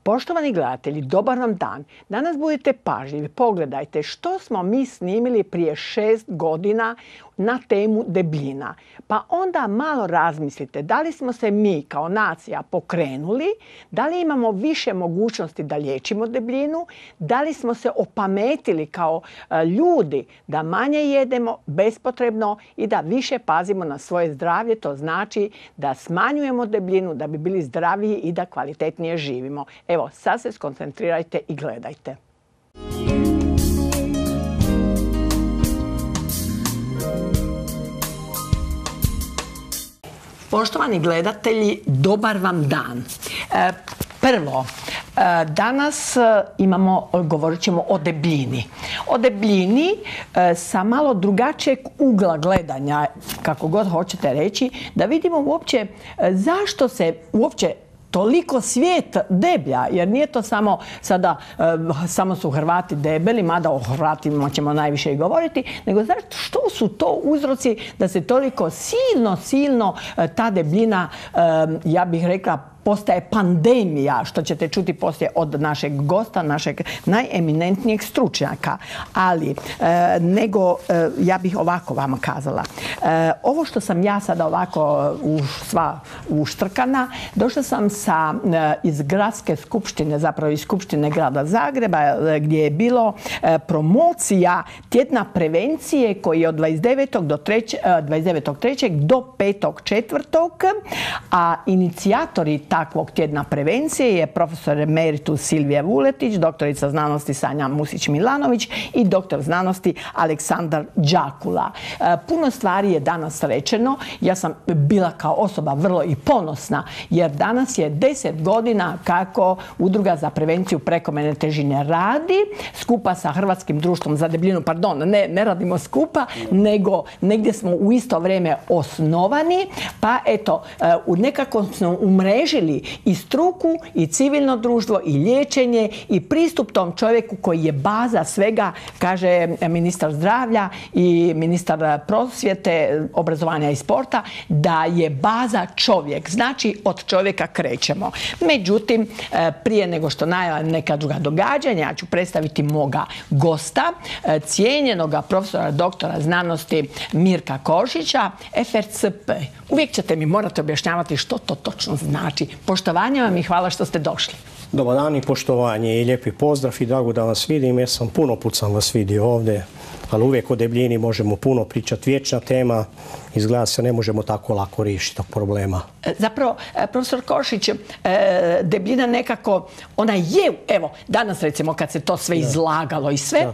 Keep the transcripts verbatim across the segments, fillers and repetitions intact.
Poštovani gledatelji, dobar vam dan. Danas budite pažljivi, pogledajte što smo mi snimili prije šest godina na temu debljina. Pa onda malo razmislite da li smo se mi kao nacija pokrenuli, da li imamo više mogućnosti da liječimo debljinu, da li smo se opametili kao ljudi da manje jedemo bespotrebno i da više pazimo na svoje zdravlje. To znači da smanjujemo debljinu, da bi bili zdraviji i da kvalitetnije živimo. Evo, sad se skoncentrirajte i gledajte. Poštovani gledatelji, dobar vam dan. E, prvo, e, danas imamo, govorit ćemo o debljini. O debljini e, sa malo drugačijeg ugla gledanja, kako god hoćete reći, da vidimo uopće e, zašto se uopće toliko svijet deblja, jer nije to samo sada, e, samo su Hrvati debeli, mada o Hrvatima ćemo najviše i govoriti, nego zašto, što su to uzroci da se toliko silno, silno e, ta debljina, e, ja bih rekla, postaje pandemija, što ćete čuti poslije od našeg gosta, našeg najeminentnijeg stručnjaka. Ali, e, nego, e, ja bih ovako vama kazala. E, ovo što sam ja sada ovako u, sva uštrkana, došla sam sa, e, iz gradske skupštine, zapravo iz skupštine grada Zagreba, e, gdje je bilo e, promocija tjedna prevencije koji je od dvadeset devetog trećeg do petog četvrtog a inicijatori takvog tjedna prevencije je profesor emeritus Silvija Vuletić, doktorica znanosti Sanja Musić-Milanović i doktor znanosti Aleksandar Đakula. E, puno stvari je danas rečeno. Ja sam bila kao osoba vrlo i ponosna, jer danas je deset godina kako Udruga za prevenciju prekomjerne težine radi, skupa sa Hrvatskim društvom za debljinu, pardon, ne, ne radimo skupa, nego negdje smo u isto vrijeme osnovani, pa eto, e, nekako smo umrežili i struku, i civilno društvo, i liječenje, i pristup tom čovjeku koji je baza svega, kaže ministar zdravlja i ministar prosvjete, obrazovanja i sporta, da je baza čovjek. Znači, od čovjeka krećemo. Međutim, prije nego što najavim neka druga događanja, ja ću predstaviti moga gosta, cijenjenoga profesora doktora znanosti Mirka Košića, F R C P. Uvijek ćete mi morati objašnjavati što to točno znači. Poštovanje vam i hvala što ste došli. Dobar dan i poštovanje i lijepi pozdrav i drago da vas vidim. Ja sam puno put sam vas vidio ovdje, ali uvijek o debljini možemo puno pričati. Vječna tema, izgleda se ne možemo tako lako riješiti tog problema. Zapravo, profesor Košić, debljina nekako, ona je, evo, danas recimo kad se to sve izlagalo i sve,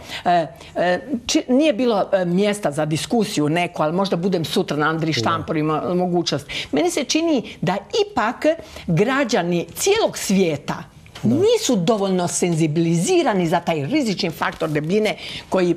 či, nije bilo mjesta za diskusiju neku, ali možda budem sutra na Andriji Štampor ima mogućnost. Meni se čini da ipak građani cijelog svijeta da. nisu dovoljno senzibilizirani za taj rizični faktor debljine koji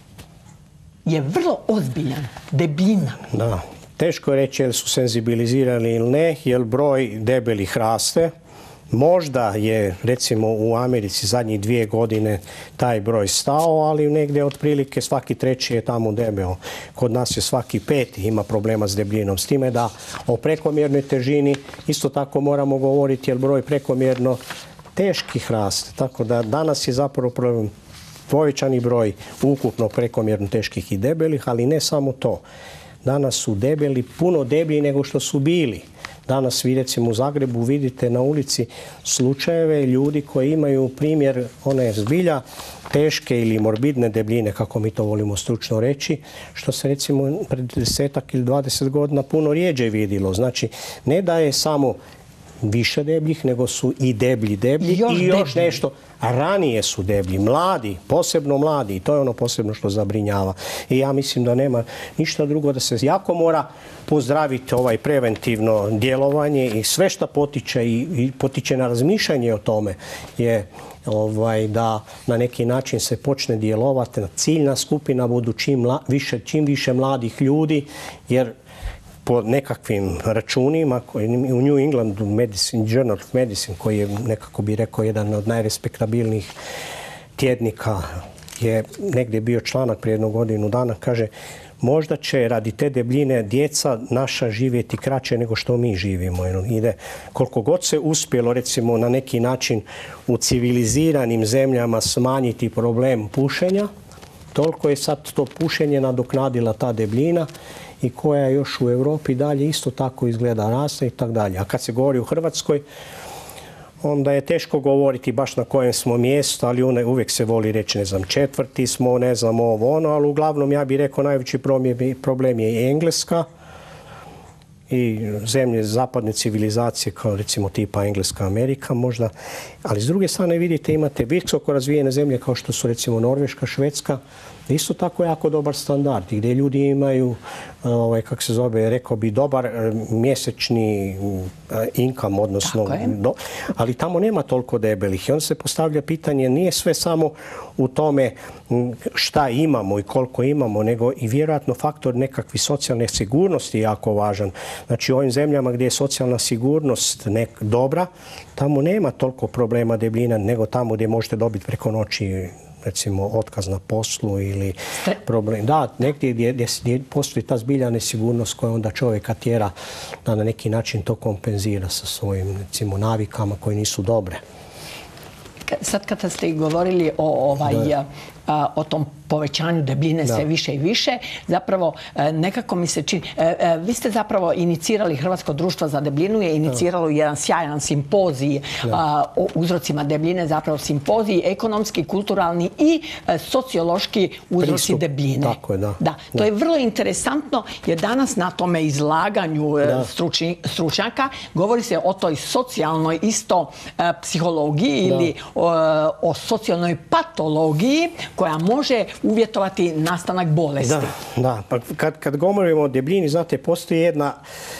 je vrlo ozbiljan. Debljina. Da. Teško je reći jel su senzibilizirani ili ne, jer broj debelih raste. Možda je, recimo, u Americi zadnjih dvije godine taj broj stao, ali negdje otprilike svaki treći je tamo debel. Kod nas je svaki peti ima problema s debljinom. S time da o prekomjernoj težini isto tako moramo govoriti, jer broj prekomjerno teških raste. Tako da danas je zapravo problem povećani broj ukupno prekomjerno teških i debelih, ali ne samo to. Danas su debeli puno deblji nego što su bili. Danas vi recimo u Zagrebu vidite na ulici slučajeve ljudi koji imaju primjer one zbilja teške ili morbidne debljine, kako mi to volimo stručno reći, što se recimo pred desetak ili dvadeset godina puno rijeđe vidjelo. Znači, ne da je samo više debljih, nego su i deblji deblji još i još deblji. Nešto. Ranije su deblji, mladi, posebno mladi, i to je ono posebno što zabrinjava. I ja mislim da nema ništa drugo, da se jako mora pozdraviti ovaj preventivno djelovanje i sve što potiče i, i potiče na razmišljanje o tome je ovaj, da na neki način se počne djelovati, na ciljna skupina budu čim, više, čim više mladih ljudi, jer po nekakvim računima, u New England Medicine, Journal of Medicine, koji je nekako bi rekao jedan od najrespektabilnijih tjednika, je negdje bio članak prije jednu godinu dana, kaže možda će radi te debljine djeca naša živjeti kraće nego što mi živimo. Ide, koliko god se uspjelo recimo na neki način u civiliziranim zemljama smanjiti problem pušenja, toliko je sad to pušenje nadoknadila ta debljina i koja još u Europi dalje isto tako izgleda raste i tako dalje. A kad se govori u Hrvatskoj, onda je teško govoriti baš na kojem smo mjestu, ali uvijek se voli reći, ne znam, četvrti smo, ne znam, ovo ono, ali uglavnom ja bih rekao najveći problem je i Engleska i zemlje zapadne civilizacije kao recimo tipa Engleska, Amerika možda. Ali s druge strane vidite imate visoko razvijene zemlje kao što su recimo Norveška, Švedska, isto tako jako dobar standard gdje ljudi imaju, ovaj, kako se zove, rekao bi, dobar mjesečni income, odnosno, do, ali tamo nema toliko debelih. I onda se postavlja pitanje, nije sve samo u tome šta imamo i koliko imamo, nego i vjerojatno faktor nekakve socijalne sigurnosti jako važan. Znači u ovim zemljama gdje je socijalna sigurnost nek dobra, tamo nema toliko problema debljina nego tamo gdje možete dobiti preko noći recimo otkaz na poslu ili problem. Da, negdje gdje, gdje, gdje postoji ta zbilja nesigurnost koja onda čovjeka tjera da na neki način to kompenzira sa svojim recimo navikama koje nisu dobre. Sad kada ste govorili o, ovaj, a, o tom povećanju debljine sve više i više, zapravo nekako mi se čini, vi ste zapravo inicirali Hrvatsko društvo za debljinu, je iniciralo jedan sjajan simpozij o uzrocima debljine, zapravo simpozij ekonomski, kulturalni i sociološki uzroci Pristup. debljine. Tako je, da. Da, to da. je vrlo interesantno jer danas na tome izlaganju stručni, stručnjaka govori se o toj socijalnoj isto psihologiji da. ili o, o socijalnoj patologiji koja može uvjetovati nastanak bolesti. Da, da. Pa kad, kad govorimo o debljini, znate, postoji jedna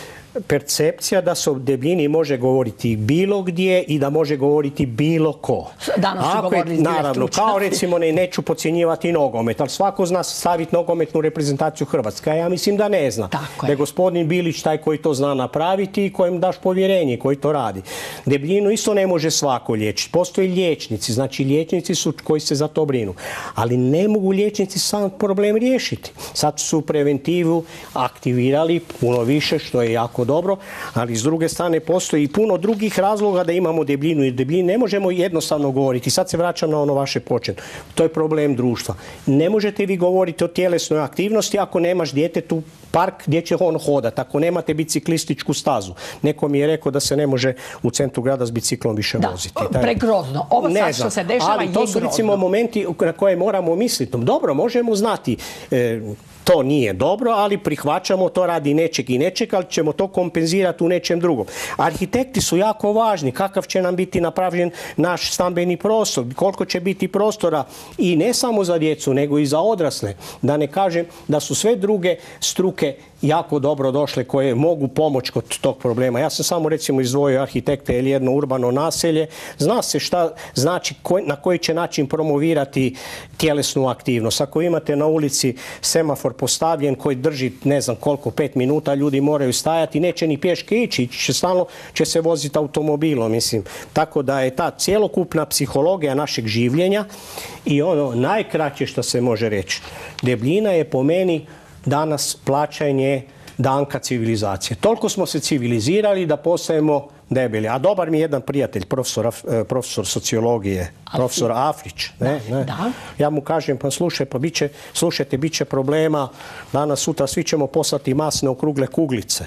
percepcija da se o debljini može govoriti bilo gdje i da može govoriti bilo ko. Danas su govorili je, naravno, kao recimo ne, neću podcjenjivati nogomet, ali svako zna staviti nogometnu reprezentaciju Hrvatske. Ja mislim da ne zna. Tako da je gospodin Bilić taj koji to zna napraviti i kojem daš povjerenje, koji to radi. Debljinu isto ne može svako liječiti. Postoje liječnici, znači liječnici su koji se za to brinu. Ali ne mogu liječnici sam problem riješiti. Sad su preventivu aktivirali puno više, što je jako dobro, ali s druge strane postoji i puno drugih razloga da imamo debljinu i debljinu ne možemo jednostavno govoriti. Sad se vraćam na ono vaše počet. To je problem društva. Ne možete vi govoriti o tjelesnoj aktivnosti ako nemaš djetetu park gdje će on hodati, ako nemate biciklističku stazu. Neko mi je rekao da se ne može u centru grada s biciklom više da, voziti. Taj... pregrozno. Ovo sad što se dešava ali je to su recimo momenti na koje moramo misliti. Dobro, možemo znati e, to nije dobro, ali prihvaćamo to radi nečeg i nečeg, ali ćemo to kompenzirati u nečem drugom. Arhitekti su jako važni. Kakav će nam biti napravljen naš stambeni prostor, koliko će biti prostora i ne samo za djecu, nego i za odrasle. Da ne kažem da su sve druge struke jako dobro došle koje mogu pomoći kod tog problema. Ja sam samo recimo izdvojio arhitekte ili jedno urbano naselje. Zna se šta znači, na koji će način promovirati tjelesnu aktivnost. Ako imate na ulici semafor postavljen koji drži ne znam koliko, pet minuta, ljudi moraju stajati, neće ni pješke ići, će stalno će se voziti automobilom, mislim. Tako da je ta cjelokupna psihologija našeg življenja i ono najkraće što se može reći. Debljina je po meni danas plaćanje danka civilizacije. Toliko smo se civilizirali da postajemo debeli. A dobar mi je jedan prijatelj, profesor, profesor sociologije, profesor Afrić. Ne, ne. Da. Ja mu kažem, pa slušaj, pa bit će, slušajte, bit će problema, danas, sutra svi ćemo poslati masne okrugle kuglice.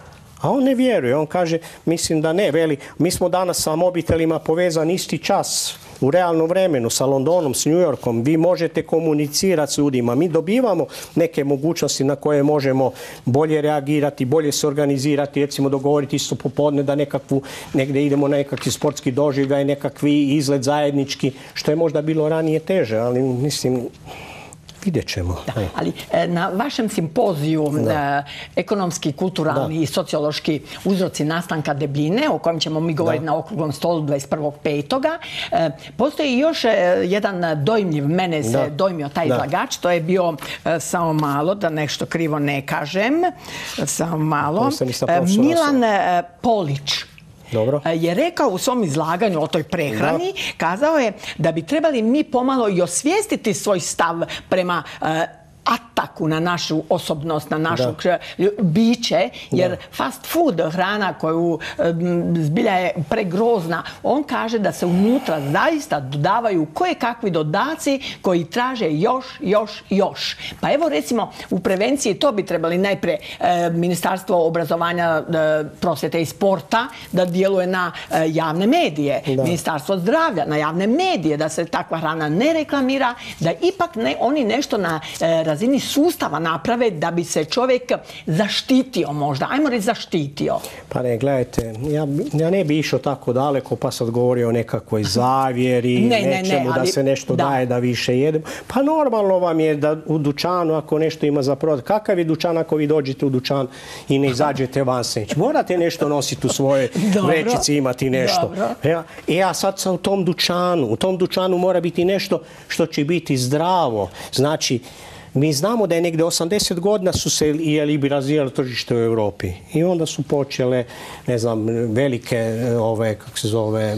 A on ne vjeruje, on kaže, mislim da ne, veli, mi smo danas sa mobitelima povezani isti čas, u realnom vremenu, sa Londonom, s New Yorkom, vi možete komunicirati s ljudima. Mi dobivamo neke mogućnosti na koje možemo bolje reagirati, bolje se organizirati, recimo dogovoriti isto popodne da nekakvu, negdje idemo na nekakvi sportski doživljaj, nekakvi izlet zajednički, što je možda bilo ranije teže, ali mislim... Vidjet ćemo. Da, ali na vašem simpoziju da. ekonomski, kulturalni da. i sociološki uzroci nastanka debljine, o kojem ćemo mi govoriti da. na okruglom stolu dvadeset prvog petoga postoji još jedan dojmljiv, mene se da. dojmio taj izlagač, to je bio, samo malo, da nešto krivo ne kažem, samo malo, Milan Polić. Dobro. Je rekao u svom izlaganju o toj prehrani, da. kazao je da bi trebali mi pomalo i osvijestiti svoj stav prema uh, ataku na našu osobnost, na našu biće, jer fast food, hrana koju zbilja je pregrozna, on kaže da se unutra zaista dodavaju koje kakvi dodaci koji traže još, još, još. Pa evo recimo u prevenciji to bi trebali najprije Ministarstvo obrazovanja, prosvjete i sporta da djeluje na javne medije, Ministarstvo zdravlja na javne medije, da se takva hrana ne reklamira, da ipak ne, oni nešto na razini sustava naprave da bi se čovjek zaštitio možda. Ajmo reći zaštitio. Pa ne, gledajte, ja, ja ne bi išao tako daleko pa sad govorio o nekakvoj zavjeri, ne, nečemu ne, ne, ali, da se nešto da. daje da više jedemo. Pa normalno vam je da u dućanu ako nešto ima za prodat. Kakav je dućan ako vi dođete u dućan i ne izađete van seć? Morate nešto nositi u svoje vrećici, imati nešto. Ja, ja sad sam u tom dućanu. U tom dućanu mora biti nešto što će biti zdravo. Znači, mi znamo da je negdje osamdeset godina su se liberalizirali tržište u Europi i onda su počele, ne znam, velike ove, kako se zove,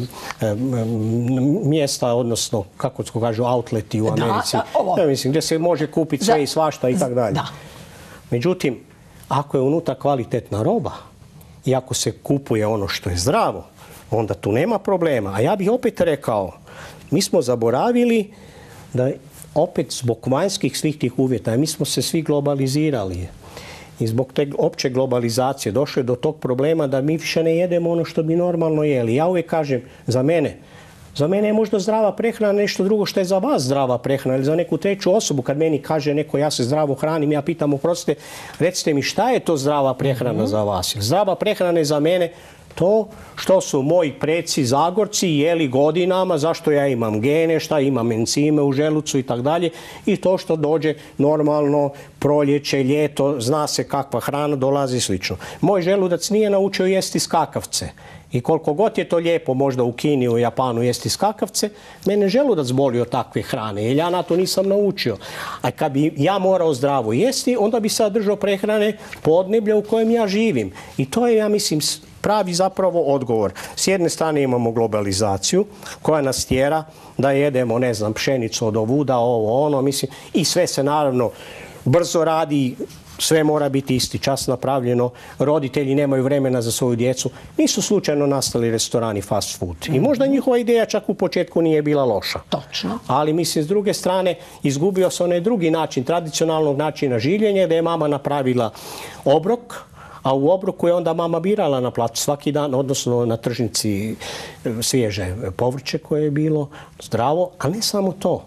mjesta, odnosno, kako se kažu, outleti u Americi. Da, da, ja mislim, gdje se može kupiti sve i svašta i tako dalje. Međutim, ako je unutra kvalitetna roba i ako se kupuje ono što je zdravo, onda tu nema problema. A ja bih opet rekao, mi smo zaboravili da opet zbog vanjskih svih tih uvjeta, mi smo se svi globalizirali i zbog te opće globalizacije došlo je do tog problema da mi više ne jedemo ono što bi normalno jeli. Ja uvijek kažem, za mene, za mene je možda zdrava prehrana nešto drugo što je za vas zdrava prehrana ili za neku treću osobu. Kad meni kaže neko ja se zdravo hranim, ja pitam, oprostite, recite mi šta je to zdrava prehrana mm-hmm. za vas? Zdrava prehrana je za mene to što su moji preci Zagorci jeli godinama, zašto ja imam gene, šta imam encime u želucu i tako dalje, i to što dođe normalno proljeće, ljeto, zna se kakva hrana dolazi i slično. Moj želudac nije naučio jesti skakavce. I koliko god je to lijepo možda u Kini, u Japanu jesti skakavce, mene želudac boli od takve hrane, jer ja na to nisam naučio. A kad bi ja morao zdravo jesti, onda bi sad držao prehrane podneblja u kojem ja živim. I to je, ja mislim, pravi zapravo odgovor. S jedne strane imamo globalizaciju koja nas tjera da jedemo, ne znam, pšenicu od ovuda, ovo, ono, mislim, i sve se naravno brzo radi, sve mora biti isti čas napravljeno, roditelji nemaju vremena za svoju djecu. Nisu slučajno nastali restorani fast food. I možda njihova ideja čak u početku nije bila loša. Točno. Ali mislim, s druge strane, izgubio se onaj drugi način, tradicionalnog načina življenja, da je mama napravila obrok, a u obroku je onda mama birala na placu svaki dan, odnosno na tržnici svježe povrće koje je bilo zdravo, ali ne samo to.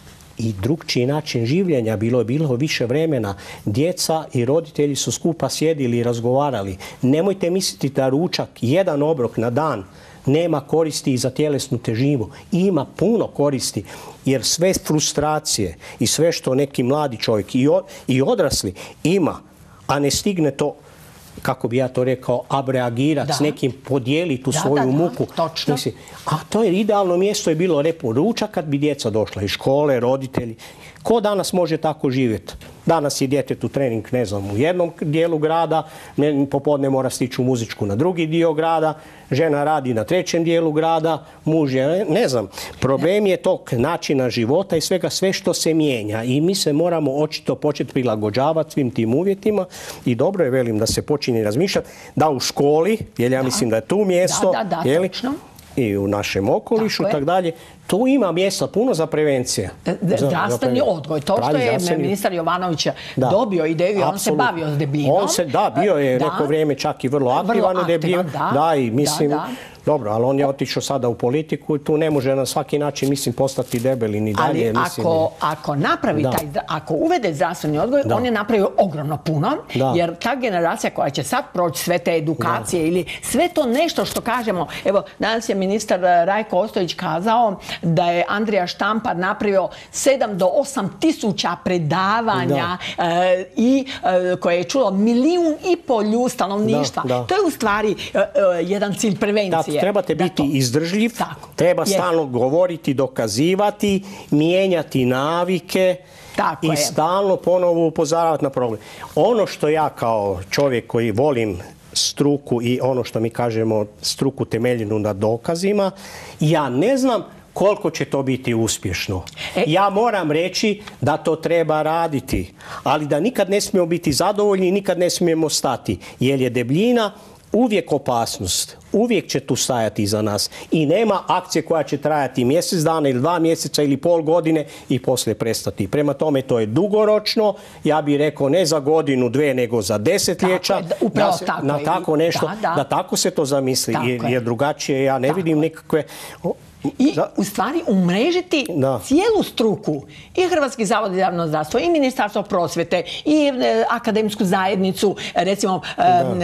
I drugčiji način življenja, bilo je bilo više vremena. Djeca i roditelji su skupa sjedili i razgovarali. Nemojte misliti da ručak, jedan obrok na dan, nema koristi i za tjelesnu težinu. Ima puno koristi, jer sve frustracije i sve što neki mladi čovjek i odrasli ima, a ne stigne to, kako bi ja to rekao, abreagirati s nekim, podijeliti tu svoju da, da, muku. Točno. Mislim, a to je idealno mjesto je bilo repo ručak kad bi djeca došla iz škole, roditelji. Ko danas može tako živjeti? Danas je djetetu trening, ne znam, u jednom dijelu grada, popodne mora stići u muzičku na drugi dio grada, žena radi na trećem dijelu grada, muž je, ne znam. Problem je tog načina života i svega, sve što se mijenja. I mi se moramo očito početi prilagođavati svim tim uvjetima i dobro je, velim, da se počinje razmišljati da u školi, jer ja da. mislim da je tu mjesto, da, da, da, jeli, i u našem okolišu i tako dalje, tu ima mjesta puno za prevencije. Zdravstveni odgoj. To što je ministar Jovanović dobio ideju, on se bavio s debljinom. On se, da, bio je neko vrijeme čak i vrlo aktivan u debljinu. Da, i mislim, dobro, ali on je otišao sada u politiku i tu ne može na svaki način, mislim, postati debeli ni dalje. Ali ako, ako napravi taj, ako uvede zdravstveni odgoj, on je napravio ogromno puno, jer ta generacija koja će sad proći sve te edukacije ili sve to nešto što kažemo, evo, danas je ministar Rajko Ostojić kazao da je Andrija Štampar napravio sedam do osam tisuća predavanja e, i e, koje je čulo milijun i pol ljudi stanovništva. Da, da. To je u stvari e, e, jedan cilj prevencije. Da, trebate da biti to... izdržljiv, tako, treba je. stalno govoriti, dokazivati, mijenjati navike. Tako i je. stalno ponovo upozoravati na problem. Ono što ja kao čovjek koji volim struku i ono što mi kažemo struku temeljenu na dokazima, ja ne znam koliko će to biti uspješno. Ja moram reći da to treba raditi, ali da nikad ne smijemo biti zadovoljni i nikad ne smijemo stati, jer je debljina uvijek opasnost. Uvijek će tu stajati iza nas i nema akcije koja će trajati mjesec dana ili dva mjeseca ili pol godine i poslije prestati. Prema tome to je dugoročno, ja bih rekao ne za godinu, dve, nego za desetljeća. Upravo da se, tako. Na tako nešto, da, da. da tako se to zamisli, jer, jer drugačije ja ne tako vidim nikakve... I u stvari umrežiti da. cijelu struku, i Hrvatski zavod za javno zdravstvo, i Ministarstvo prosvjete, i e, akademsku zajednicu, recimo e,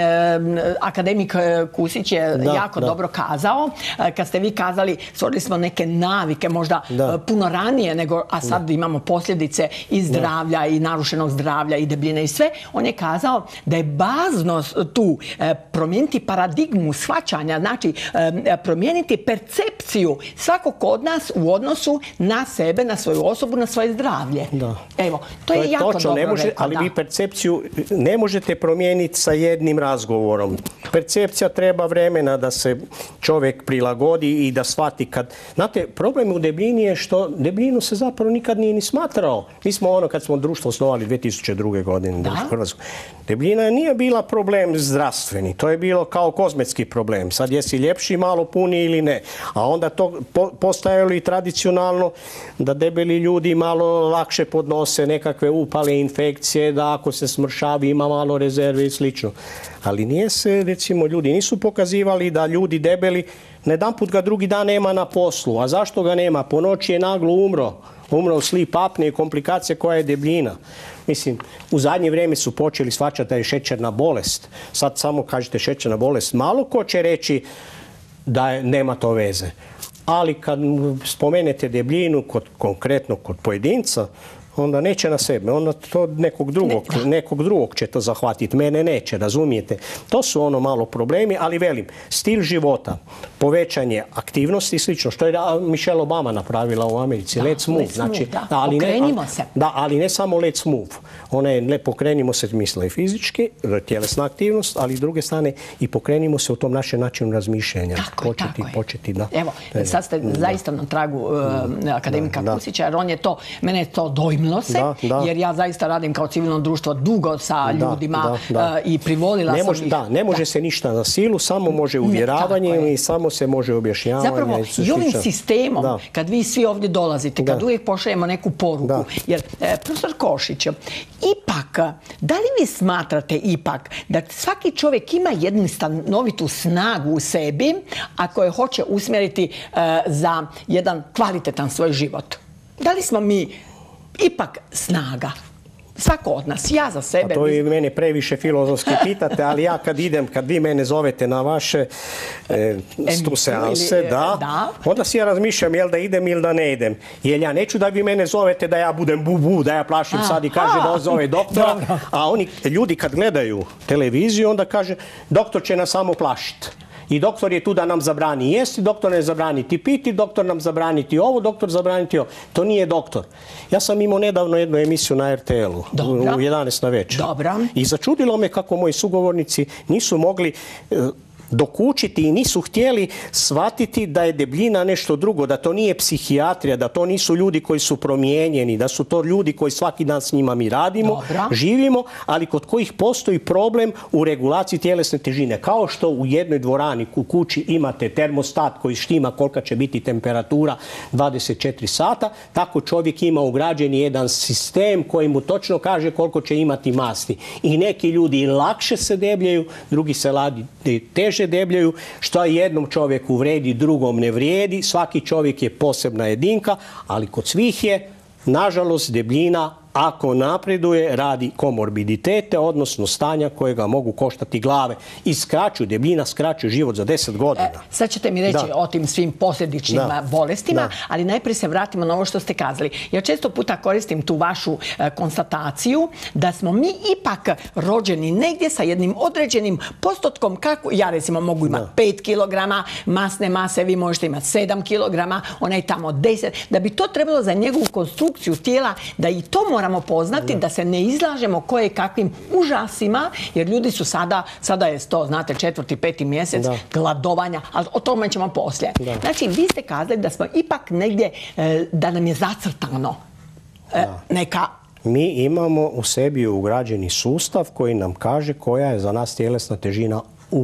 e, akademik Kusić je da, jako da. dobro kazao, e, kad ste vi kazali, stvorili smo neke navike, možda e, puno ranije, nego, a sad da. imamo posljedice i zdravlja, da. i narušenog zdravlja, i debljine i sve, on je kazao da je bazno tu e, promijeniti paradigmu shvaćanja, znači e, promijeniti percepciju svakog od nas u odnosu na sebe, na svoju osobu, na svoje zdravlje. Da. Evo, to, to je, je jako točno, dobro ne može, rekao, ali da. vi percepciju ne možete promijeniti sa jednim razgovorom. Percepcija treba vremena da se čovjek prilagodi i da shvati kad... Znate, problem u debljini je što debljinu se zapravo nikad nije ni smatrao. Mi smo ono kad smo društvo osnovali dvije tisuće druge. godine. Debljina nije bila problem zdravstveni. To je bilo kao kozmetski problem. Sad jesi ljepši, malo puni ili ne. A onda to po, postajalo i tradicionalno da debeli ljudi malo lakše podnose nekakve upale, infekcije, da ako se smršavi ima malo rezerve i slično. Ali nije se, recimo, ljudi nisu pokazivali da ljudi debeli, nedanput ga drugi dan nema na poslu. A zašto ga nema? Po noći je naglo umro. Umro od sleep apnije i komplikacije koja je debljina. Mislim, u zadnje vrijeme su počeli shvaćati da je šećerna bolest. Sad samo kažete šećerna bolest. Malo ko će reći da je, nema to veze. Ali kad spomenete debljinu kod, konkretno kod pojedinca, onda neće na sebe, onda to nekog drugog, ne. nekog drugog će to zahvatiti, mene neće, razumijete. To su ono malo problemi, ali velim, stil života, povećanje aktivnosti i slično, što je Michelle Obama napravila u Americi, da, let's move. Let's znači, move, da. Ali pokrenimo ne, se. Da, ali ne samo let's move. Ona je, ne pokrenimo se, misle i fizički, tjelesna aktivnost, ali s druge strane i pokrenimo se u tom našem načinu razmišljanja. Tako, početi, tako početi, da. Evo, sad ste da. zaista na tragu uh, akademika da, Kusića, jer on je to, mene je to dojmilo se, da, da. jer ja zaista radim kao civilno društvo dugo sa da, ljudima da, da. Uh, i privolila ne sam može, ih. Da, ne može da. se ništa na silu, samo može uvjeravanje i samo se može objašnjavanje. Zapravo, i ovim sistemom, da. kad vi svi ovdje dolazite, kad da. uvijek pošaljemo neku poruku, da. jer e, profesor Košić, ipak, da li vi smatrate ipak da svaki čovjek ima jednu stanovitu snagu u sebi, ako je hoće usmjeriti e, za jedan kvalitetan svoj život? Da li smo mi ipak snaga? Svako od nas, ja za sebe. A to i mene previše filozofski pitate, ali ja kad idem, kad vi mene zovete na vaše e, stu seanse, ili, da, da, onda si ja razmišljam jel da idem ili da ne idem. Jer ja neću da vi mene zovete da ja budem bu-bu, da ja plašim a, sad i kaže a, da zove doktora, dobro. A oni ljudi kad gledaju televiziju onda kaže doktor će nas samo plašiti. I doktor je tu da nam zabrani jesti, doktor ne zabraniti piti, doktor nam zabraniti ovo, doktor zabraniti ovo. To nije doktor. Ja sam imao nedavno jednu emisiju na er te elu u jedanaest na večer. Dobro. I začudilo me kako moji sugovornici nisu mogli dokučiti i nisu htjeli shvatiti da je debljina nešto drugo, da to nije psihijatrija, da to nisu ljudi koji su promijenjeni, da su to ljudi koji svaki dan s njima mi radimo, Dobra. živimo, ali kod kojih postoji problem u regulaciji tjelesne težine. Kao što u jednoj dvorani u kući imate termostat koji štima kolika će biti temperatura dvadeset četiri sata, tako čovjek ima ugrađen jedan sistem koji mu točno kaže koliko će imati masti. I neki ljudi lakše se debljaju, drugi se ladi teže debljaju, što jednom čovjeku vredi, drugom ne vrijedi. Svaki čovjek je posebna jedinka, ali kod svih je, nažalost, debljina, ako napreduje, radi komorbiditete, odnosno stanja koje ga mogu koštati glave. I skraću, debljina skraću život za deset godina. E, sad ćete mi reći da. o tim svim posljedičnim da. bolestima, da. ali najprije se vratimo na ovo što ste kazali. Ja često puta koristim tu vašu e, konstataciju da smo mi ipak rođeni negdje sa jednim određenim postotkom, kako ja recimo mogu imati pet kilograma masne mase, vi možete imati sedam kilograma, onaj tamo deset, da bi to trebalo za njegovu konstrukciju tijela, da i to mora moramo poznati da se ne izlažemo koje kakvim užasima, jer ljudi su sada, sada je to, znate, četvrti, peti mjesec gladovanja, ali o tome ćemo poslije. Znači, vi ste kazali da smo ipak negdje, da nam je zacrtano neka... Mi imamo u sebi ugrađeni sustav koji nam kaže koja je za nas tjelesna težina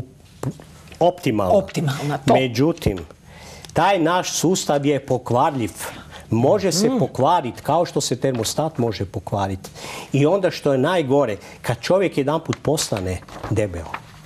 optimalna. Optimalna, to. Međutim, taj naš sustav je pokvarljiv. Može se pokvariti kao što se termostat može pokvariti. I onda što je najgore, kad čovjek jedanput postane debel,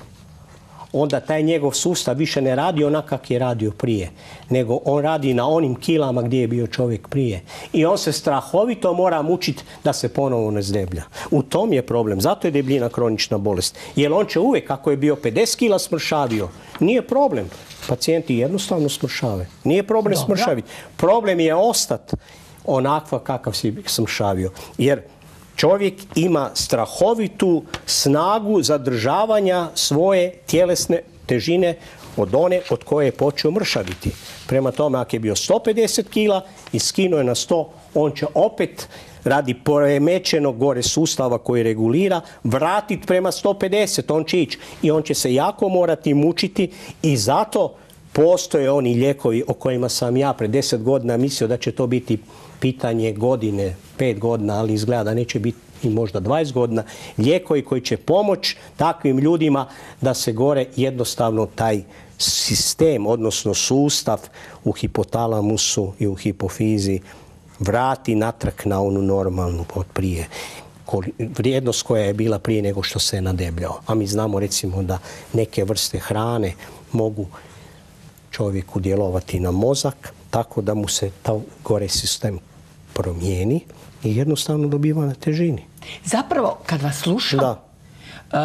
onda taj njegov sustav više ne radi onak kak je radio prije, nego on radi na onim kilama gdje je bio čovjek prije. I on se strahovito mora mučiti da se ponovo ne zdeblja. U tom je problem. Zato je debljina kronična bolest. Jer on će uvijek, ako je bio pedeset kila smršavio, nije problem. Pacijenti jednostavno smršave. Nije problem smršaviti. Problem je ostati onakva kakav si smršavio. Jer čovjek ima strahovitu snagu zadržavanja svoje tjelesne težine od one od koje je počeo mršaviti. Prema tome, ako je bio sto pedeset kila i skinuo je na sto, on će opet radi poremećenog gore sustava koji regulira vratiti prema sto pedeset, on će ići i on će se jako morati mučiti i zato postoje oni lijekovi o kojima sam ja pred deset godina mislio da će to biti pitanje godine, pet godina, ali izgleda da neće biti i možda dvadeset godina, lijekovi koji će pomoći takvim ljudima da se gore jednostavno taj sistem, odnosno sustav u hipotalamusu i u hipofizi vrati natrag na onu normalnu od prije. Vrijednost koja je bila prije nego što se je nadebljao. A mi znamo recimo da neke vrste hrane mogu čovjeku djelovati na mozak tako da mu se taj gore sistem promijeni i jednostavno dobiva na težini. Zapravo, kad vas slušam, uh,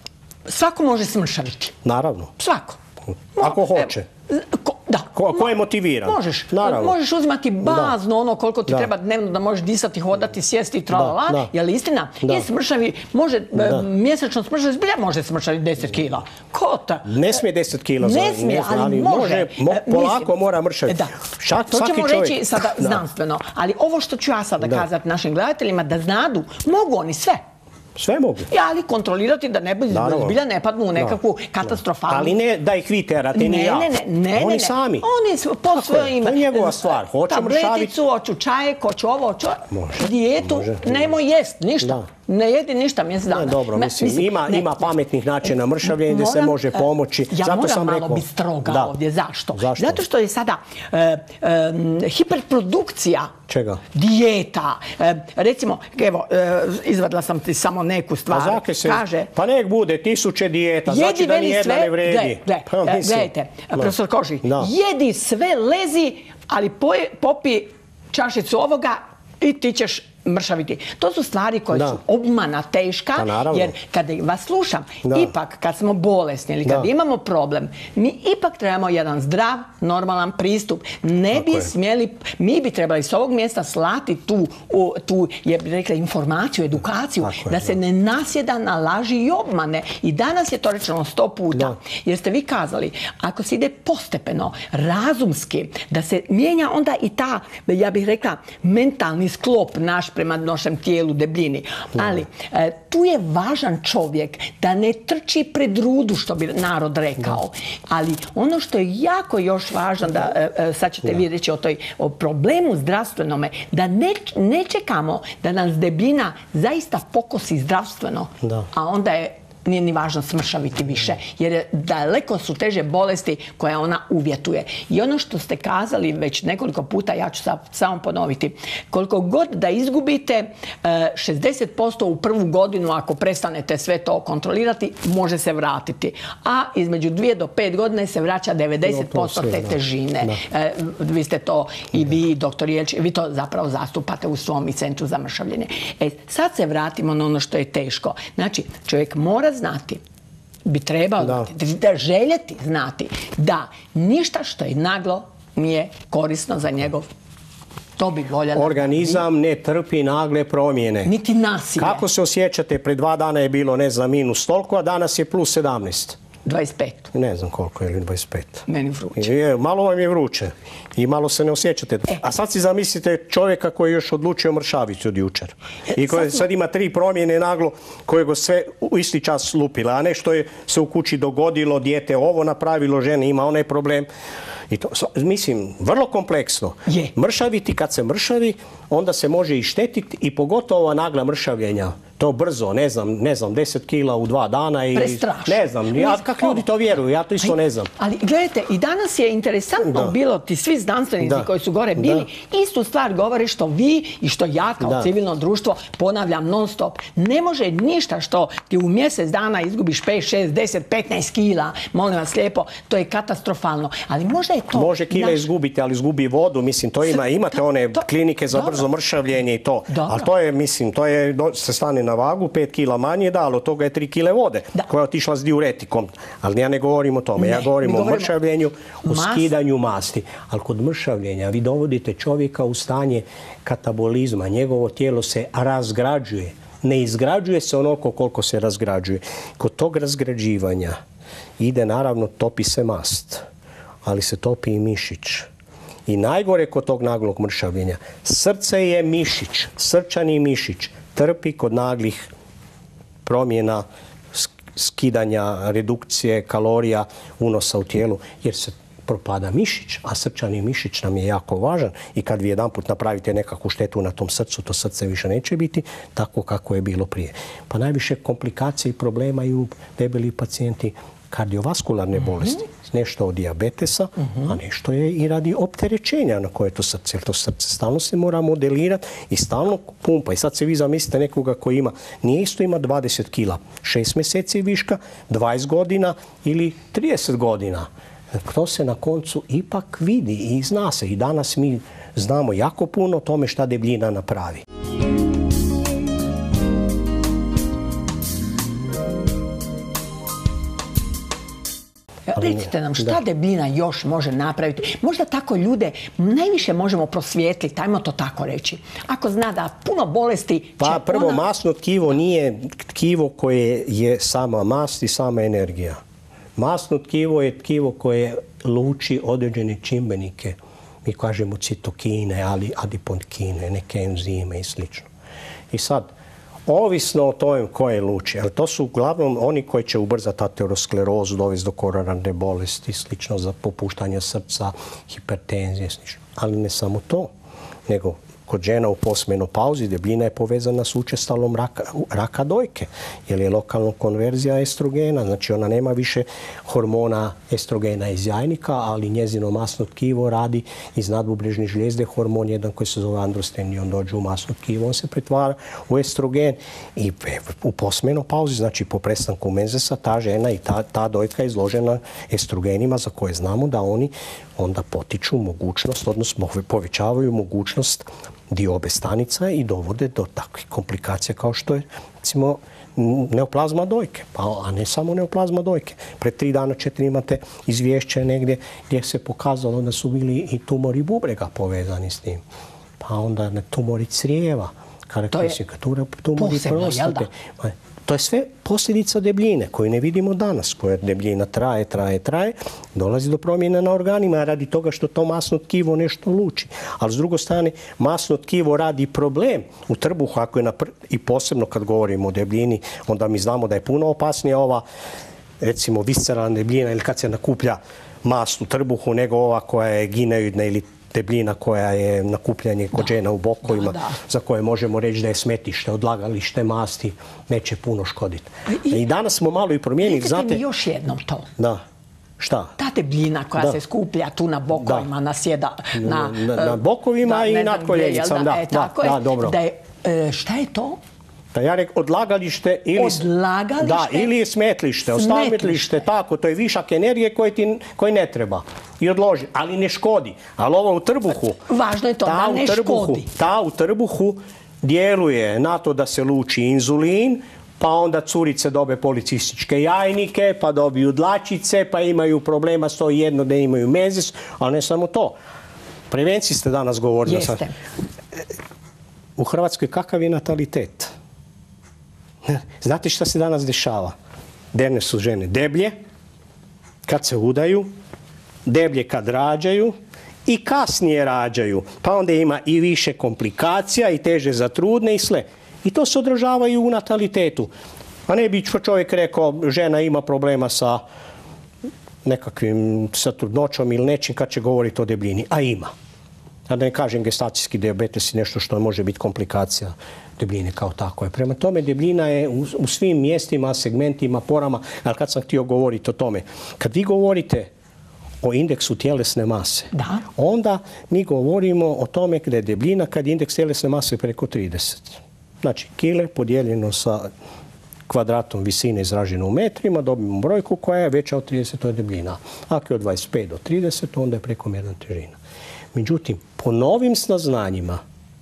svako može smršaviti. Naravno. Svako. Ako hoće. Ko, da. Ko, ko je motiviran? Možeš. Naravno. Možeš uzimati bazno da. ono koliko ti da. treba dnevno da možeš disati, hodati, sjesti i tralala. Da. Da. Je li istina? Da. I smršavi, može da. mjesečno smršavi, zbilja može smršavi deset kila. Ko ta? Ne smije deset kila. Ne smije, ali, ali može. može mo, polako mislim, mora mršaviti. Da. Šak, to ćemo čovjek. reći sada da. znanstveno. Ali ovo što ću ja sada da. kazati našim gledateljima, da znadu, mogu oni sve. Sve mogu. Ja, ali kontrolirati da ne bi zbilja ne padnu u nekakvu katastrofalnu... Ali ne da ih vi terate, ni ja. Ne, ne, ne. Oni sami. Oni po svojim... To je njegova stvar. Hoće mršaviti. Tableticu, hoću čajek, hoću ovo, hoću... Dijetu, nemoj jest, ništa. Ne jedi ništa mjesec dana. Ne, dobro, mislim, mislim ima, ima pametnih načina mršavljenja gdje se može pomoći. Ja Zato moram sam malo rekao, biti stroga da. ovdje. Zašto? Zašto? Zato što je sada e, e, hiperprodukcija Čega? dijeta. E, recimo, evo, e, izvadila sam ti samo neku stvar. Pa, se, kaže, pa nek bude tisuće dijeta, znači da nijedna sve, ne vredi. Gle, gle, pa, gledajte, no. profesor Koži, no. jedi sve, lezi, ali poje, popi čašicu ovoga i ti ćeš mršaviti. To su stvari koje da. su obmana teška, jer kada vas slušam, da. ipak kad smo bolesni ili kad da. imamo problem, mi ipak trebamo jedan zdrav, normalan pristup. Ne Tako bi je. smjeli, mi bi trebali s ovog mjesta slati tu, u, tu je rekla, informaciju, edukaciju, Tako da je, se da. ne nasjeda na laži i obmane. I danas je to rečeno sto puta. Da. Jer ste vi kazali, ako se ide postepeno, razumski, da se mijenja onda i ta, ja bih rekla, mentalni sklop naš prema našem tijelu, debljini. Ali e, tu je važan čovjek da ne trči pred rudu, što bi narod rekao. Ali ono što je jako još važno, da e, sad ćete vi reći o, toj, o problemu zdravstvenome, da ne, ne čekamo da nas debljina zaista pokosi zdravstveno, da. a onda je nije ni važno smršaviti više, jer je daleko su teže bolesti koje ona uvjetuje. I ono što ste kazali već nekoliko puta, ja ću samo ponoviti, koliko god da izgubite šezdeset posto u prvu godinu, ako prestanete sve to kontrolirati, može se vratiti. A između dvije do pet godine se vraća devedeset posto te težine. Da. Vi ste to i vi, doktor Jelč, vi to zapravo zastupate u svom centru za mršavljenje. E, sad se vratimo na ono što je teško. Znači, čovjek mora znati, bi trebao da. da željeti znati da ništa što je naglo nije korisno za njegov. To bi voljela. Organizam ne trpi nagle promjene. Niti nasilje. Kako se osjećate? Pred dva dana je bilo, ne znam, minus toliko, a danas je plus sedamnaest. dvadeset pet. Ne znam koliko je, ili dvadeset pet. Meni vruće. Je, malo vam je vruće i malo se ne osjećate. E. A sad si zamislite čovjeka koji je još odlučio mršaviti od jučer. I koji sad ima tri promjene naglo koje go sve u isti čas lupila. A ne što je se u kući dogodilo, dijete ovo napravilo, žene ima onaj problem. I to, mislim, vrlo kompleksno. Je. Mršaviti, kad se mršavi, onda se može i štetiti i pogotovo ova nagla mršavljenja. To brzo, ne znam, ne znam, deset kila u dva dana. I, Prestrašno. ne znam, ja, kako ljudi to vjeruju, ja to isto ne znam. Ali gledajte, i danas je interesantno da. bilo, ti svi znanstvenici da. koji su gore bili, da. istu stvar govore što vi i što ja kao da. civilno društvo ponavljam non stop. Ne može ništa što ti u mjesec dana izgubiš pet, šest, deset, petnaest kila, molim vas lijepo, to je katastrofalno. Ali možda je to... Može kile naš... izgubiti, ali izgubi vodu, mislim, to ima, imate to, one to... klinike za dobro. brzo mršavljenje i to. Dobro. Ali to je, mislim, to je, do, se stane na vagu, pet kila manje da, ali od toga je tri kile vode da. koja je otišla s diuretikom. Ali ja ne govorim o tome, ne, ja govorim o mršavljenju, o Mas... skidanju masti. Ali kod mršavljenja vi dovodite čovjeka u stanje katabolizma, njegovo tijelo se razgrađuje. Ne izgrađuje se onoliko koliko se razgrađuje. Kod tog razgrađivanja ide, naravno, topi se mast, ali se topi i mišić. I najgore kod tog naglog mršavljenja, srce je mišić, srčani mišić, trpi kod naglih promjena, skidanja, redukcije kalorija, unosa u tijelu, jer se propada mišić, a srčani mišić nam je jako važan i kad vi jedanput napravite nekakvu štetu na tom srcu, to srce više neće biti tako kako je bilo prije. Pa najviše komplikacije i problema imaju debeli pacijenti kardiovaskularne bolesti, mm-hmm. nešto od dijabetesa, mm-hmm. a nešto je i radi opterećenja na koje to srce. Jer to srce stalno se mora modelirati i stalno pumpa. I sad se vi zamislite nekoga koji ima, nije isto ima dvadeset kila, šest mjeseci viška, dvadeset godina ili trideset godina. To se na koncu ipak vidi i zna se. I danas mi znamo jako puno o tome šta debljina napravi. Recite nam, šta debljina još može napraviti? Možda tako ljude najviše možemo prosvijetliti, ajmo to tako reći. Ako zna da puno bolesti... Pa prvo, ona... masno tkivo nije tkivo koje je sama mast i sama energija. Masno tkivo je tkivo koje luči određene čimbenike. Mi kažemo citokine, ali adiponkine, neke enzime i sl. I sad, ovisno o tome koje luči, ali to su uglavnom oni koji će ubrzati aterosklerozu, dovesti do koronarne bolesti, slično za popuštanje srca, hipertenzije, slično. Ali ne samo to, nego kod žena u postmenopauzi debljina je povezana s učestalom raka, raka dojke, jer je lokalna konverzija estrogena, znači ona nema više hormona estrogena iz jajnika, ali njezino masno tkivo radi iz nadbubrežne žlijezde hormon jedan koji se zove androsten i on dođe u masno tkivo, on se pretvara u estrogen i u postmenopauzi, znači po prestanku menzesa, ta žena i ta, ta dojka je izložena estrogenima za koje znamo da oni onda potiču mogućnost, odnosno povećavaju mogućnost diobe stanica i dovode do takvih komplikacija kao što je, recimo, neoplazma dojke, pa, a ne samo neoplazma dojke. Pred tri dana, četiri imate izvješće negdje gdje se pokazalo da su bili i tumori bubrega povezani s tim. Pa onda tumori crijeva, karakteristika, tumori prostate. To je sve posljedica debljine koju ne vidimo danas, koja debljina traje, traje, traje, dolazi do promjena na organima radi toga što to masno tkivo nešto luči. Ali s druge strane, masno tkivo radi problem u trbuhu, ako je na pr... i posebno kad govorimo o debljini, onda mi znamo da je puno opasnija ova, recimo, visceralna debljina ili kad se nakuplja mast u trbuhu, nego ova koja je gineoidna ili debljina koja je nakupljanje kod žena u bokovima, da, da. za koje možemo reći da je smetište, odlagalište masti, neće puno škoditi. I, I danas smo malo i promijenili. Recite znate, mi još jednom to. Da. Šta? Ta debljina koja da. se skuplja tu na bokovima, da. nasjeda na... Na, na bokovima da, i nad koljenicom, da. E, tako da, je, da, dobro. Da je, e, šta je to? Da ja rekao, odlagalište ili, odlagalište? Da, ili je smetlište, ostavitlište, tako, to je višak energije koji ti koji ne treba. I odloži, ali ne škodi. Ali ovo u trbuhu... Važno je to da ne trbuhu, škodi. Ta u trbuhu djeluje na to da se luči inzulin, pa onda curice dobe policističke jajnike, pa dobiju dlačice, pa imaju problema s to jedno da imaju menzis, ali ne samo to. Prevenciji ste danas govorili. Jeste. U Hrvatskoj kakav je natalitet? Znate šta se danas dešava? Derne su žene deblje, kad se udaju, deblje kad rađaju i kasnije rađaju. Pa onda ima i više komplikacija i teže za trudne i sve. I to se odražava i u natalitetu. A ne bi čovjek rekao, žena ima problema sa nekakvim, sa trudnoćom ili nečim kad će govoriti o debljini. A ima. A da ne kažem gestacijski dijabetes i nešto što može biti komplikacija debljine kao tako. Prema tome, debljina je u, u svim mjestima, segmentima, porama, ali kad sam htio govoriti o tome, kad vi govorite o indeksu tjelesne mase, da. onda mi govorimo o tome da je debljina kad je indeks tjelesne mase preko trideset. Znači, kile podijeljeno sa kvadratom visine izraženo u metrima, dobijemo brojku koja je veća od trideset, to je debljina. Ako je od dvadeset pet do trideset, onda je prekomjerna težina. Međutim, po novim saznanjima,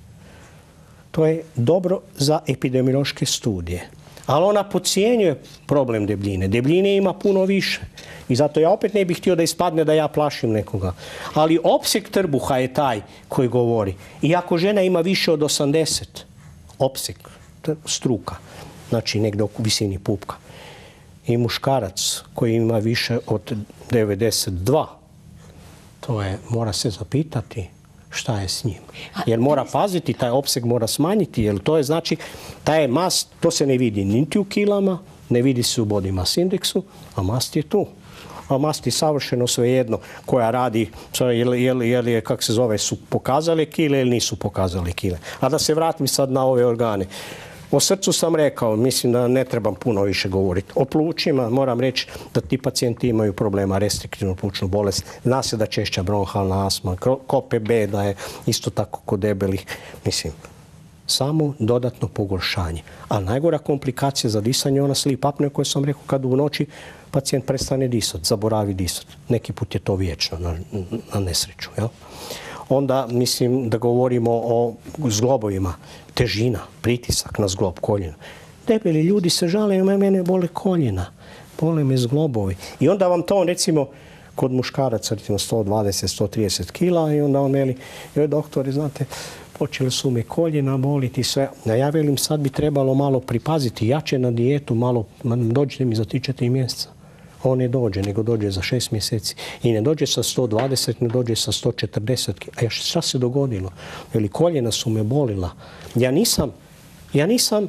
to je dobro za epidemiološke studije. Ali ona podcjenjuje problem debljine. Debljine ima puno više. I zato ja opet ne bih htio da ispadne da ja plašim nekoga. Ali opseg trbuha je taj koji govori. I ako žena ima više od osamdeset, opseg struka, znači negdje oko visini pupka, i muškarac koji ima više od devedeset dva, to je, mora se zapitati šta je s njim. Jer mora paziti, taj opseg mora smanjiti, jer to je znači, taj mast, to se ne vidi niti u kilama, ne vidi se u body mass indeksu, a mast je tu. A mast je savršeno svejedno koja radi, je li je, kak se zove, su pokazale kile ili nisu pokazale kile. A da se vratim sad na ove organe. O srcu sam rekao, mislim da ne trebam puno više govoriti. O plućima moram reći da ti pacijenti imaju problema, restriktivnu plućnu bolest. Zna se da češća bronhalna astma, K P B da je isto tako kod debelih. Mislim, samo dodatno pogoršanje. A najgora komplikacija za disanje je ona sleep apnea koju sam rekao kad u noći pacijent prestane disati, zaboravi disati. Neki put je to vječno na, na nesreću. Jel? Onda mislim da govorimo o zglobovima. Težina, pritisak na zglob koljena. Debeli ljudi se žale, mene bole koljena, bole me zglobovi. I onda vam to, recimo, kod muškaraca, recimo sto dvadeset do sto trideset kila, i onda on veli, joj doktore, znate, počeli su me koljena boliti i sve. A ja velim, sad bi trebalo malo pripaziti, jače na dijetu, malo, dođite mi za tri četiri mjeseca. On ne dođe, nego dođe za šest mjeseci. I ne dođe sa sto dvadeset, ne dođe sa sto četrdeset. A šta se dogodilo? Veli, koljena su me bolila. Ja nisam, ja nisam